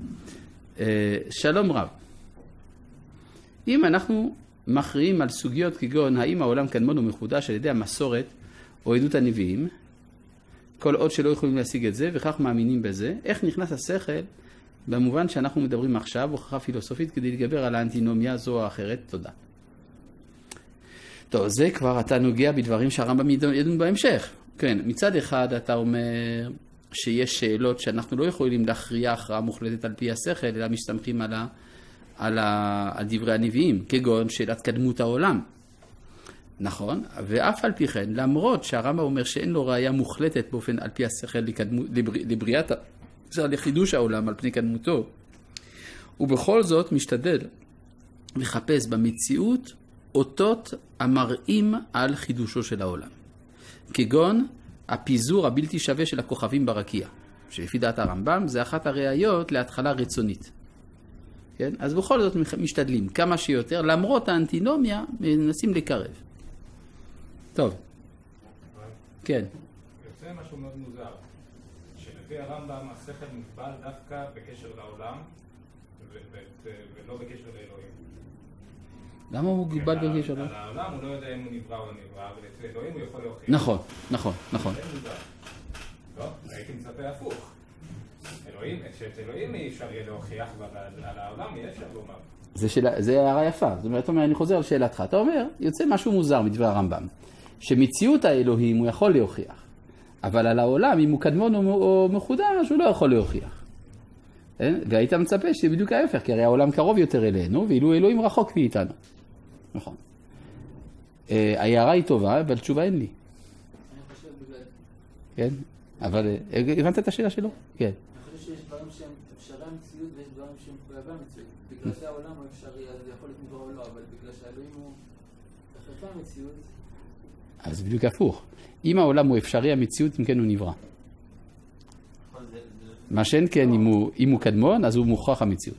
שלום רב. אם אנחנו מכריעים על סוגיות כגון האם העולם קדמון ומחודש על ידי המסורת או עדות הנביאים, כל עוד שלא יכולים להשיג את זה וכך מאמינים בזה, איך נכנס השכל במובן שאנחנו מדברים עכשיו, הוכחה פילוסופית כדי להתגבר על האנטינומיה זו או אחרת? תודה. טוב, זה כבר אתה נוגע בדברים שהרמב"ם ידון בהמשך. כן, מצד אחד אתה אומר שיש שאלות שאנחנו לא יכולים להכריע הכרעה מוחלטת על פי השכל, אלא מסתמכים על דברי הנביאים, כגון שאלת קדמות העולם. נכון, ואף על פי כן, למרות שהרמב"ם אומר שאין לו ראייה מוחלטת באופן על פי השכל לבריאת, לחידוש העולם על פני קדמותו, ובכל זאת משתדל לחפש במציאות אותות המראים על חידושו של העולם. כגון הפיזור הבלתי שווה של הכוכבים ברקיע, שלפי דעת הרמב"ם זה אחת הראיות להתחלה רצונית. כן? אז בכל זאת משתדלים כמה שיותר, למרות האנטינומיה, מנסים לקרב. טוב. כן. יוצא משהו מאוד מוזר, שלפי הרמב"ם השכל מוגבל דווקא בקשר לעולם ולא בקשר לאלוהים. למה הוא מוגבל בקשר לעולם? על העולם הוא לא יודע אם הוא נברא או לא נברא, אבל אצל אלוהים הוא יכול להוכיח. נכון. לא, הייתי מצפה הפוך. שאת אלוהים אי אפשר יהיה להוכיח, ועל העולם יהיה אפשר לומר. זה הערה יפה. זאת אומרת, אני חוזר על שאלתך. אתה אומר, יוצא משהו מוזר מדבר הרמב"ם. שמציאות האלוהים הוא יכול להוכיח. אבל על העולם, אם הוא קדמון או מחודש, הוא לא יכול להוכיח. והיית מצפה שבדיוק ההפך, כי הרי העולם קרוב יותר אלינו, ואילו אלוהים רחוק מאיתנו. נכון. ההערה היא טובה, אבל תשובה אין לי. אני חושב בגלל... כן? אבל הבנת את השאלה שלו? כן. אני חושב שיש דברים שהם אפשרי המציאות ויש דברים שהם מחויבי המציאות. בגלל שהעולם הוא אפשרי, אז זה יכול להיות נברא או לא, אבל בגלל שהאלוהים הוא הכרחי המציאות. אז בדיוק הפוך. אם העולם הוא אפשרי המציאות, אם כן הוא נברא. מה שאין כן, אם הוא קדמון, אז הוא מוכרח המציאות.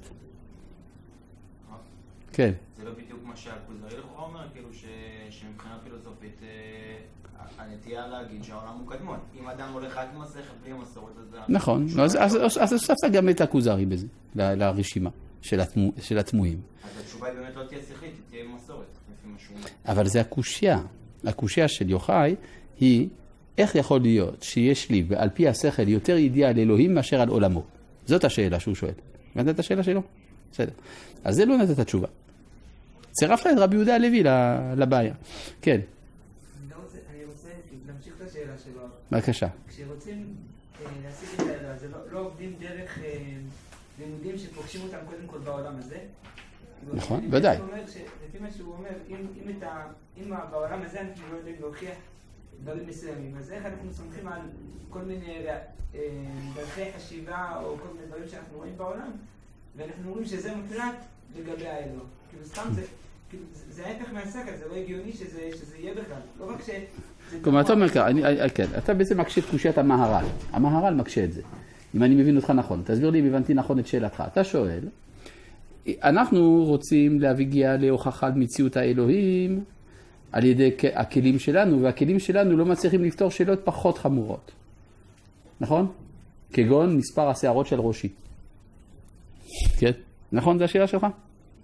כן. זה לא בדיוק מה שהכוזרי לכאורה אומר, כאילו שמבחינה פילוסופית הנטייה להגיד שהעולם הוא קדמון. אם אדם הולך רק עם השכל בלי המסורת, אז... נכון, אז הוספת גם את הכוזרי בזה, לרשימה של התמוהים. אז התשובה היא באמת לא תהיה שכלית, היא תהיה מסורת, לפי משהו. אבל זה הקושיה. הקושיה של יוחאי היא איך יכול להיות שיש לי ועל פי השכל יותר ידיעה על אלוהים מאשר על עולמו. זאת השאלה שהוא שואל. הבנת את השאלה שלו? בסדר. אז זה לא נתת התשובה. צירפת את רבי יהודה הלוי לבעיה. כן. אני רוצה להמשיך את השאלה שלו. בבקשה. כשרוצים להשיג את האלה, זה לא עובדים דרך לימודים שפוגשים אותם קודם כל בעולם הזה? נכון, ודאי. לפי מה שהוא אומר, אם בעולם הזה אנחנו לא יודעים להוכיח דברים מסוימים, אז איך אנחנו סומכים על כל מיני דרכי חשיבה או כל מיני דברים שאנחנו רואים בעולם, ואנחנו אומרים שזה מוקלט לגבי האלוה. כאילו סתם זה ההפך מהשכל, זה לא הגיוני שזה יהיה בכלל. לא רק כלומר, אתה אומר ככה, כן, אתה בעצם מקשה את קושיית המהר"ל. המהר"ל מקשה את זה. אם אני מבין אותך נכון, תסביר לי אם הבנתי נכון את שאלתך. אתה שואל, אנחנו רוצים להגיע להוכחה על מציאות האלוהים על ידי הכלים שלנו, והכלים שלנו לא מצליחים לפתור שאלות פחות חמורות. נכון? כגון מספר השערות של ראשי. כן? נכון, זה השאלה שלך?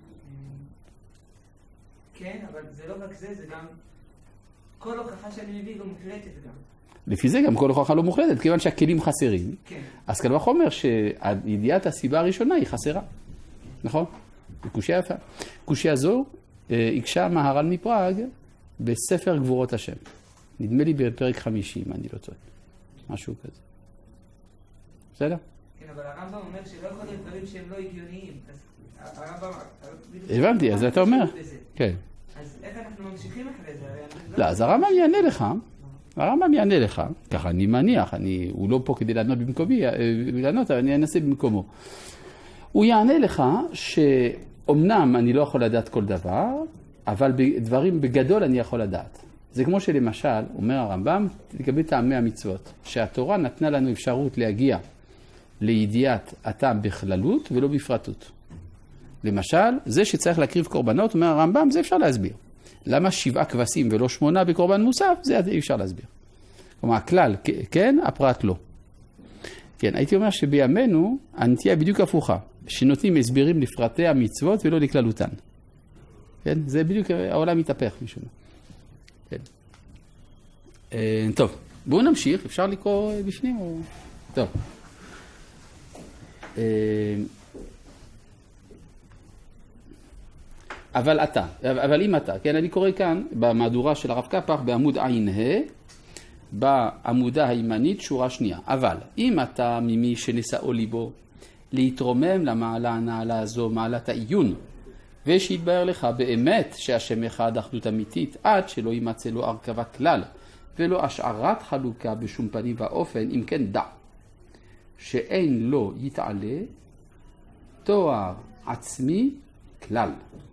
כן, אבל זה לא רק זה, זה גם כל הוכחה שאני מביא לא מוחלטת גם. לפי זה גם כל הוכחה לא מוחלטת, כיוון שהכלים חסרים. כן. אז קל וחומר שידיעת הסיבה הראשונה היא חסרה. נכון? זה קושיה יפה. קושיה זו הקשה מהר"ל מפראג בספר גבורות השם. נדמה לי בפרק 50, אני לא טועה. משהו כזה. בסדר? כן, אבל הרמב"ם אומר שלא יכול להיות דברים שהם לא הגיוניים. אז הרמב"ם... הבנתי, אז אתה אומר. כן. אז איך אנחנו ממשיכים אחרי זה? לא, אז הרמב"ם יענה לך. הרמב"ם יענה לך. ככה אני מניח, הוא לא פה כדי לענות במקומי, לענות, אבל אני אנסה במקומו. הוא יענה לך שאומנם אני לא יכול לדעת כל דבר, אבל דברים בגדול אני יכול לדעת. זה כמו שלמשל, אומר הרמב"ם, לגבי טעמי המצוות, שהתורה נתנה לנו אפשרות להגיע לידיעת הטעם בכללות ולא בפרטות. למשל, זה שצריך להקריב קורבנות, אומר הרמב"ם, זה אפשר להסביר. למה 7 כבשים ולא 8 בקורבן מוסף? זה אי אפשר להסביר. כלומר, הכלל כן, הפרט לא. כן, הייתי אומר שבימינו הנטייה בדיוק הפוכה, שנותנים הסברים לפרטי המצוות ולא לכללותן. כן, זה בדיוק העולם מתהפך משום. כן. טוב, בואו נמשיך, אפשר לקרוא בפנים או... טוב. אבל אם אתה, כן, אני קורא כאן במהדורה של הרב קפח בעמוד עין ה' בעמודה הימנית שורה שנייה. אבל אם אתה ממי שנשאו ליבו להתרומם למעלה הנעלה הזו, מעלת העיון, ושיתבהר לך באמת שהשם אחד אחדות אמיתית, עד שלא יימצא לו הרכבה כלל, ולא השערת חלוקה בשום פנים ואופן, אם כן דע, שאין לו יתעלה תואר עצמי כלל.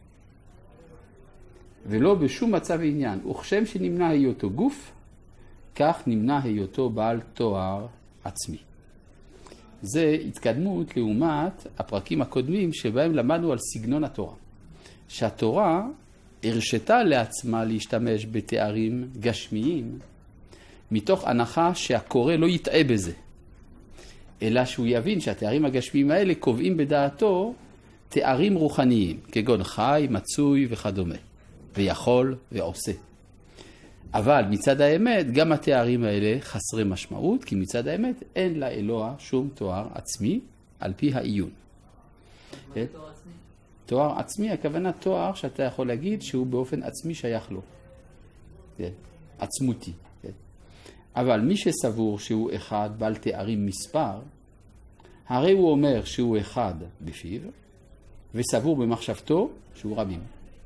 ולא בשום מצב עניין, וכשם שנמנע היותו גוף, כך נמנע היותו בעל תואר עצמי. זה התקדמות לעומת הפרקים הקודמים שבהם למדנו על סגנון התורה. שהתורה הרשתה לעצמה להשתמש בתארים גשמיים, מתוך הנחה שהקורא לא יטעה בזה. אלא שהוא יבין שהתארים הגשמיים האלה קובעים בדעתו תארים רוחניים, כגון חי, מצוי וכדומה, ויכול ועושה. אבל מצד האמת, גם התארים האלה חסרי משמעות, כי מצד האמת אין לאלוה שום תואר עצמי על פי העיון. מה תואר עצמי? תואר עצמי, הכוונה תואר שאתה יכול להגיד שהוא באופן עצמי שייך לו. עצמותי. אבל מי שסבור שהוא אחד בעל תארים מספר, הרי הוא אומר שהוא אחד בפיו, וסבור במחשבתו שהוא רבים.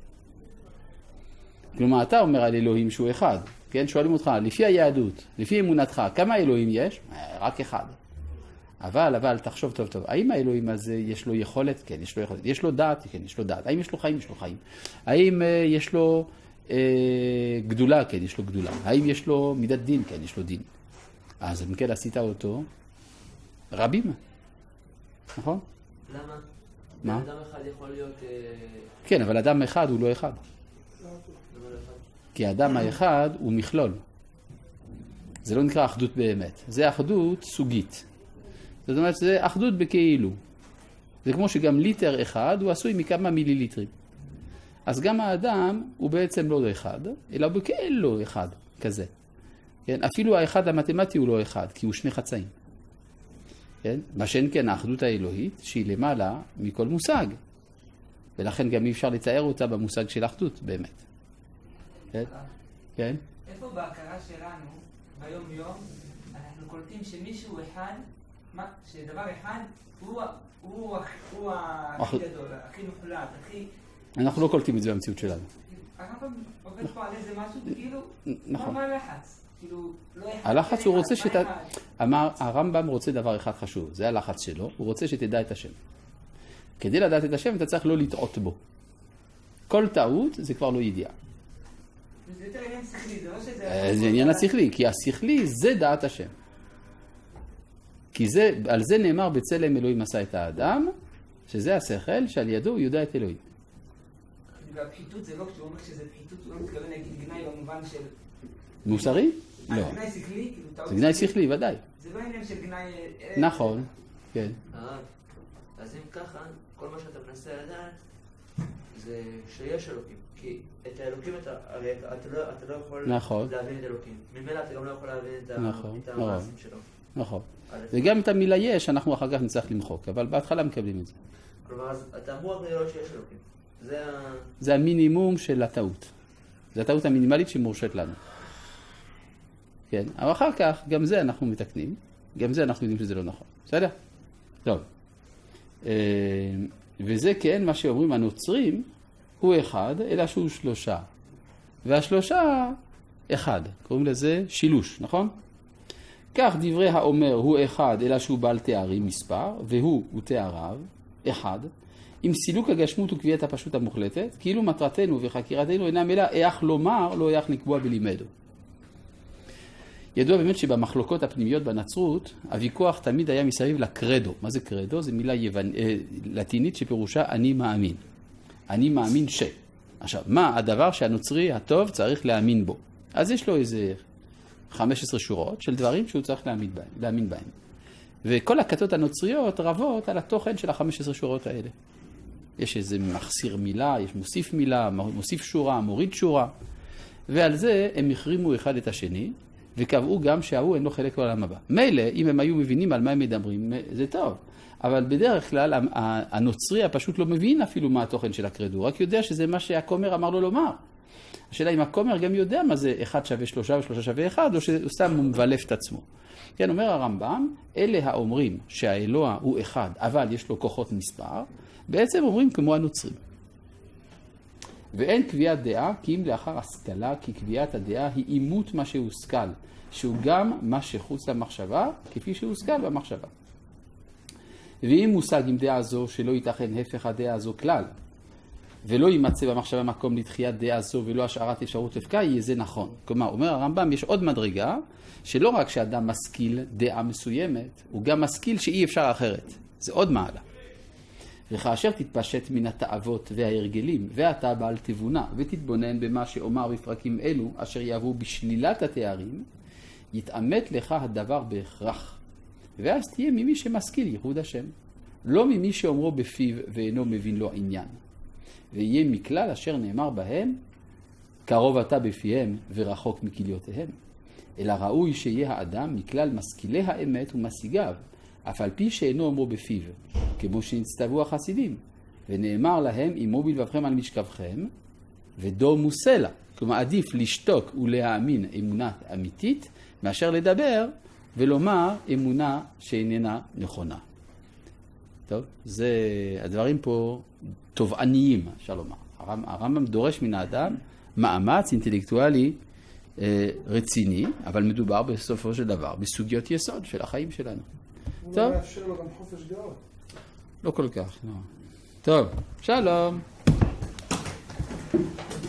כלומר, אתה אומר על אלוהים שהוא אחד. כן? שואלים אותך, לפי היהדות, לפי אמונתך, כמה אלוהים יש? רק אחד. אבל, תחשוב טוב טוב. האם האלוהים הזה יש לו יכולת? כן, יש לו יכולת. יש לו דעת? כן, יש לו דעת. האם יש לו חיים? יש לו חיים. האם יש לו גדולה? כן, יש לו גדולה. האם יש לו מידת דין? כן, יש לו דין. אז אם כן עשית אותו, רבים. נכון? למה? מה? אדם אחד יכול להיות... כן, אבל אדם אחד הוא לא אחד. למה לא אחד? כי האדם האחד הוא מכלול. זה לא נקרא אחדות באמת. זה אחדות סוגית. זאת אומרת, זה אחדות בכאילו. זה כמו שגם ליטר אחד הוא עשוי מכמה מיליליטרים. אז גם האדם הוא בעצם לא אחד, אלא הוא בכאילו אחד כזה. כן? אפילו האחד המתמטי הוא לא אחד, כי הוא שני חצאים. כן? מה שאין כן האחדות האלוהית, שהיא למעלה מכל מושג. ולכן גם אי אפשר לתאר אותה במושג של אחדות, באמת. כן? כן? איפה בהכרה שלנו, ביום יום, אנחנו קולטים שמישהו אחד, שדבר אחד הוא הכי גדול, הכי מוחלט, הכי... אנחנו לא קולטים את זה במציאות שלנו. הרמב"ם עובד פה על איזה משהו, כאילו, נכון. מה הלחץ? כאילו, לא אחד. הלחץ הוא רוצה אמר, הרמב"ם רוצה דבר אחד חשוב, זה הלחץ שלו, הוא רוצה שתדע את השם. כדי לדעת את השם אתה צריך לא לטעות בו. כל טעות זה כבר לא ידיעה. זה יותר עניין שכלי, זה לא שזה... זה עניין השכלי, כי השכלי זה דעת השם. כי על זה נאמר בצלם אלוהים עשה את האדם, שזה השכל שעל ידו הוא יודע את אלוהים. והפחיתות זה לא, כשהוא אומר שזה פחיתות, הוא לא מתכוון להגיד גנאי במובן של... מוסרי? לא. גנאי שכלי? זה גנאי שכלי, ודאי. זה לא עניין של גנאי... נכון, כן. אז אם ככה, כל מה שאתה מנסה לדעת זה שיש אלוקים. כי את האלוקים אתה לא יכול להבין את אלוקים. ממילא אתה גם לא יכול להבין את המעשים שלו. נכון. וגם את המילה יש, אנחנו אחר כך נצטרך למחוק, אבל בהתחלה מקבלים את זה. כלומר, אתה אמור רק לראות שיש אלוקים. זה המינימום של הטעות. זה הטעות המינימלית שמורשת לנו. כן, אבל אחר כך, גם זה אנחנו מתקנים, גם זה אנחנו יודעים שזה לא נכון. בסדר? טוב. וזה כן, מה שאומרים הנוצרים, הוא אחד, אלא שהוא שלושה. והשלושה, אחד. קוראים לזה שילוש, נכון? כך דברי האומר הוא אחד, אלא שהוא בעל תארים מספר, והוא תאריו, אחד. עם סילוק הגשמות וקביעת הפשוט המוחלטת, כאילו מטרתנו וחקירתנו אינה מלאה איך לומר, לא איך לקבוע בלימדו. ידוע באמת שבמחלוקות הפנימיות בנצרות, הוויכוח תמיד היה מסביב לקרדו. מה זה קרדו? זו מילה לטינית שפירושה אני מאמין. אני מאמין ש. עכשיו, מה הדבר שהנוצרי הטוב צריך להאמין בו? אז יש לו איזה 15 שורות של דברים שהוא צריך להאמין בהם. וכל הכתות הנוצריות רבות על התוכן של ה-15 שורות האלה. יש איזה מחסיר מילה, יש מוסיף מילה, מוסיף שורה, מוריד שורה. ועל זה הם החרימו אחד את השני, וקבעו גם שההוא אין לו חלק לעולם הבא. מילא, אם הם היו מבינים על מה הם מדברים, זה טוב. אבל בדרך כלל, הנוצרי פשוט לא מבין אפילו מה התוכן של הקרדו, רק יודע שזה מה שהכומר אמר לו לומר. השאלה אם הכומר גם יודע מה זה 1 שווה 3 ו3 שווה 1, או שסתם הוא מבלף את עצמו. כן, אומר הרמב"ם, אלה האומרים שהאלוה הוא אחד, אבל יש לו כוחות מספר, בעצם אומרים כמו הנוצרים. ואין קביעת דעה, כי אם לאחר השכלה, כי קביעת הדעה היא אימות מה שהושכל, שהוא גם מה שחוץ למחשבה, כפי שהושכל במחשבה. ואם מושג עם דעה זו שלא ייתכן הפך הדעה זו כלל, ולא יימצא במחשבה מקום לתחיית דעה זו ולא השארת אפשרות הפקה, יהיה זה נכון. כלומר, אומר הרמב"ם, יש עוד מדרגה, שלא רק שאדם משכיל דעה מסוימת, הוא גם משכיל שאי אפשר אחרת. זה עוד מעלה. וכאשר תתפשט מן התאוות וההרגלים, ואתה בעל תבונה, ותתבונן במה שאומר בפרקים אלו, אשר יעברו בשלילת התארים, יתאמת לך הדבר בהכרח. ואז תהיה ממי שמשכיל ייחוד השם. לא ממי שאומרו בפיו ואינו מבין לו עניין. ויהיה מכלל אשר נאמר בהם, קרוב אתה בפיהם ורחוק מכליותיהם. אלא ראוי שיהיה האדם מכלל משכילי האמת ומשיגיו, אף על פי שאינו אומרו בפיו, כמו שנצטוו החסידים. ונאמר להם, אמו בלבבכם על משכבכם, ודומו סלע. כלומר, עדיף לשתוק ולהאמין אמונה אמיתית, מאשר לדבר ולומר אמונה שאיננה נכונה. טוב, הדברים פה תובעניים, אפשר לומר. הרמב"ם דורש מן האדם מאמץ אינטלקטואלי רציני, אבל מדובר בסופו של דבר בסוגיות יסוד של החיים שלנו. הוא טוב? לא מאפשר לו גם חופש דעות. לא כל כך, לא. טוב, שלום.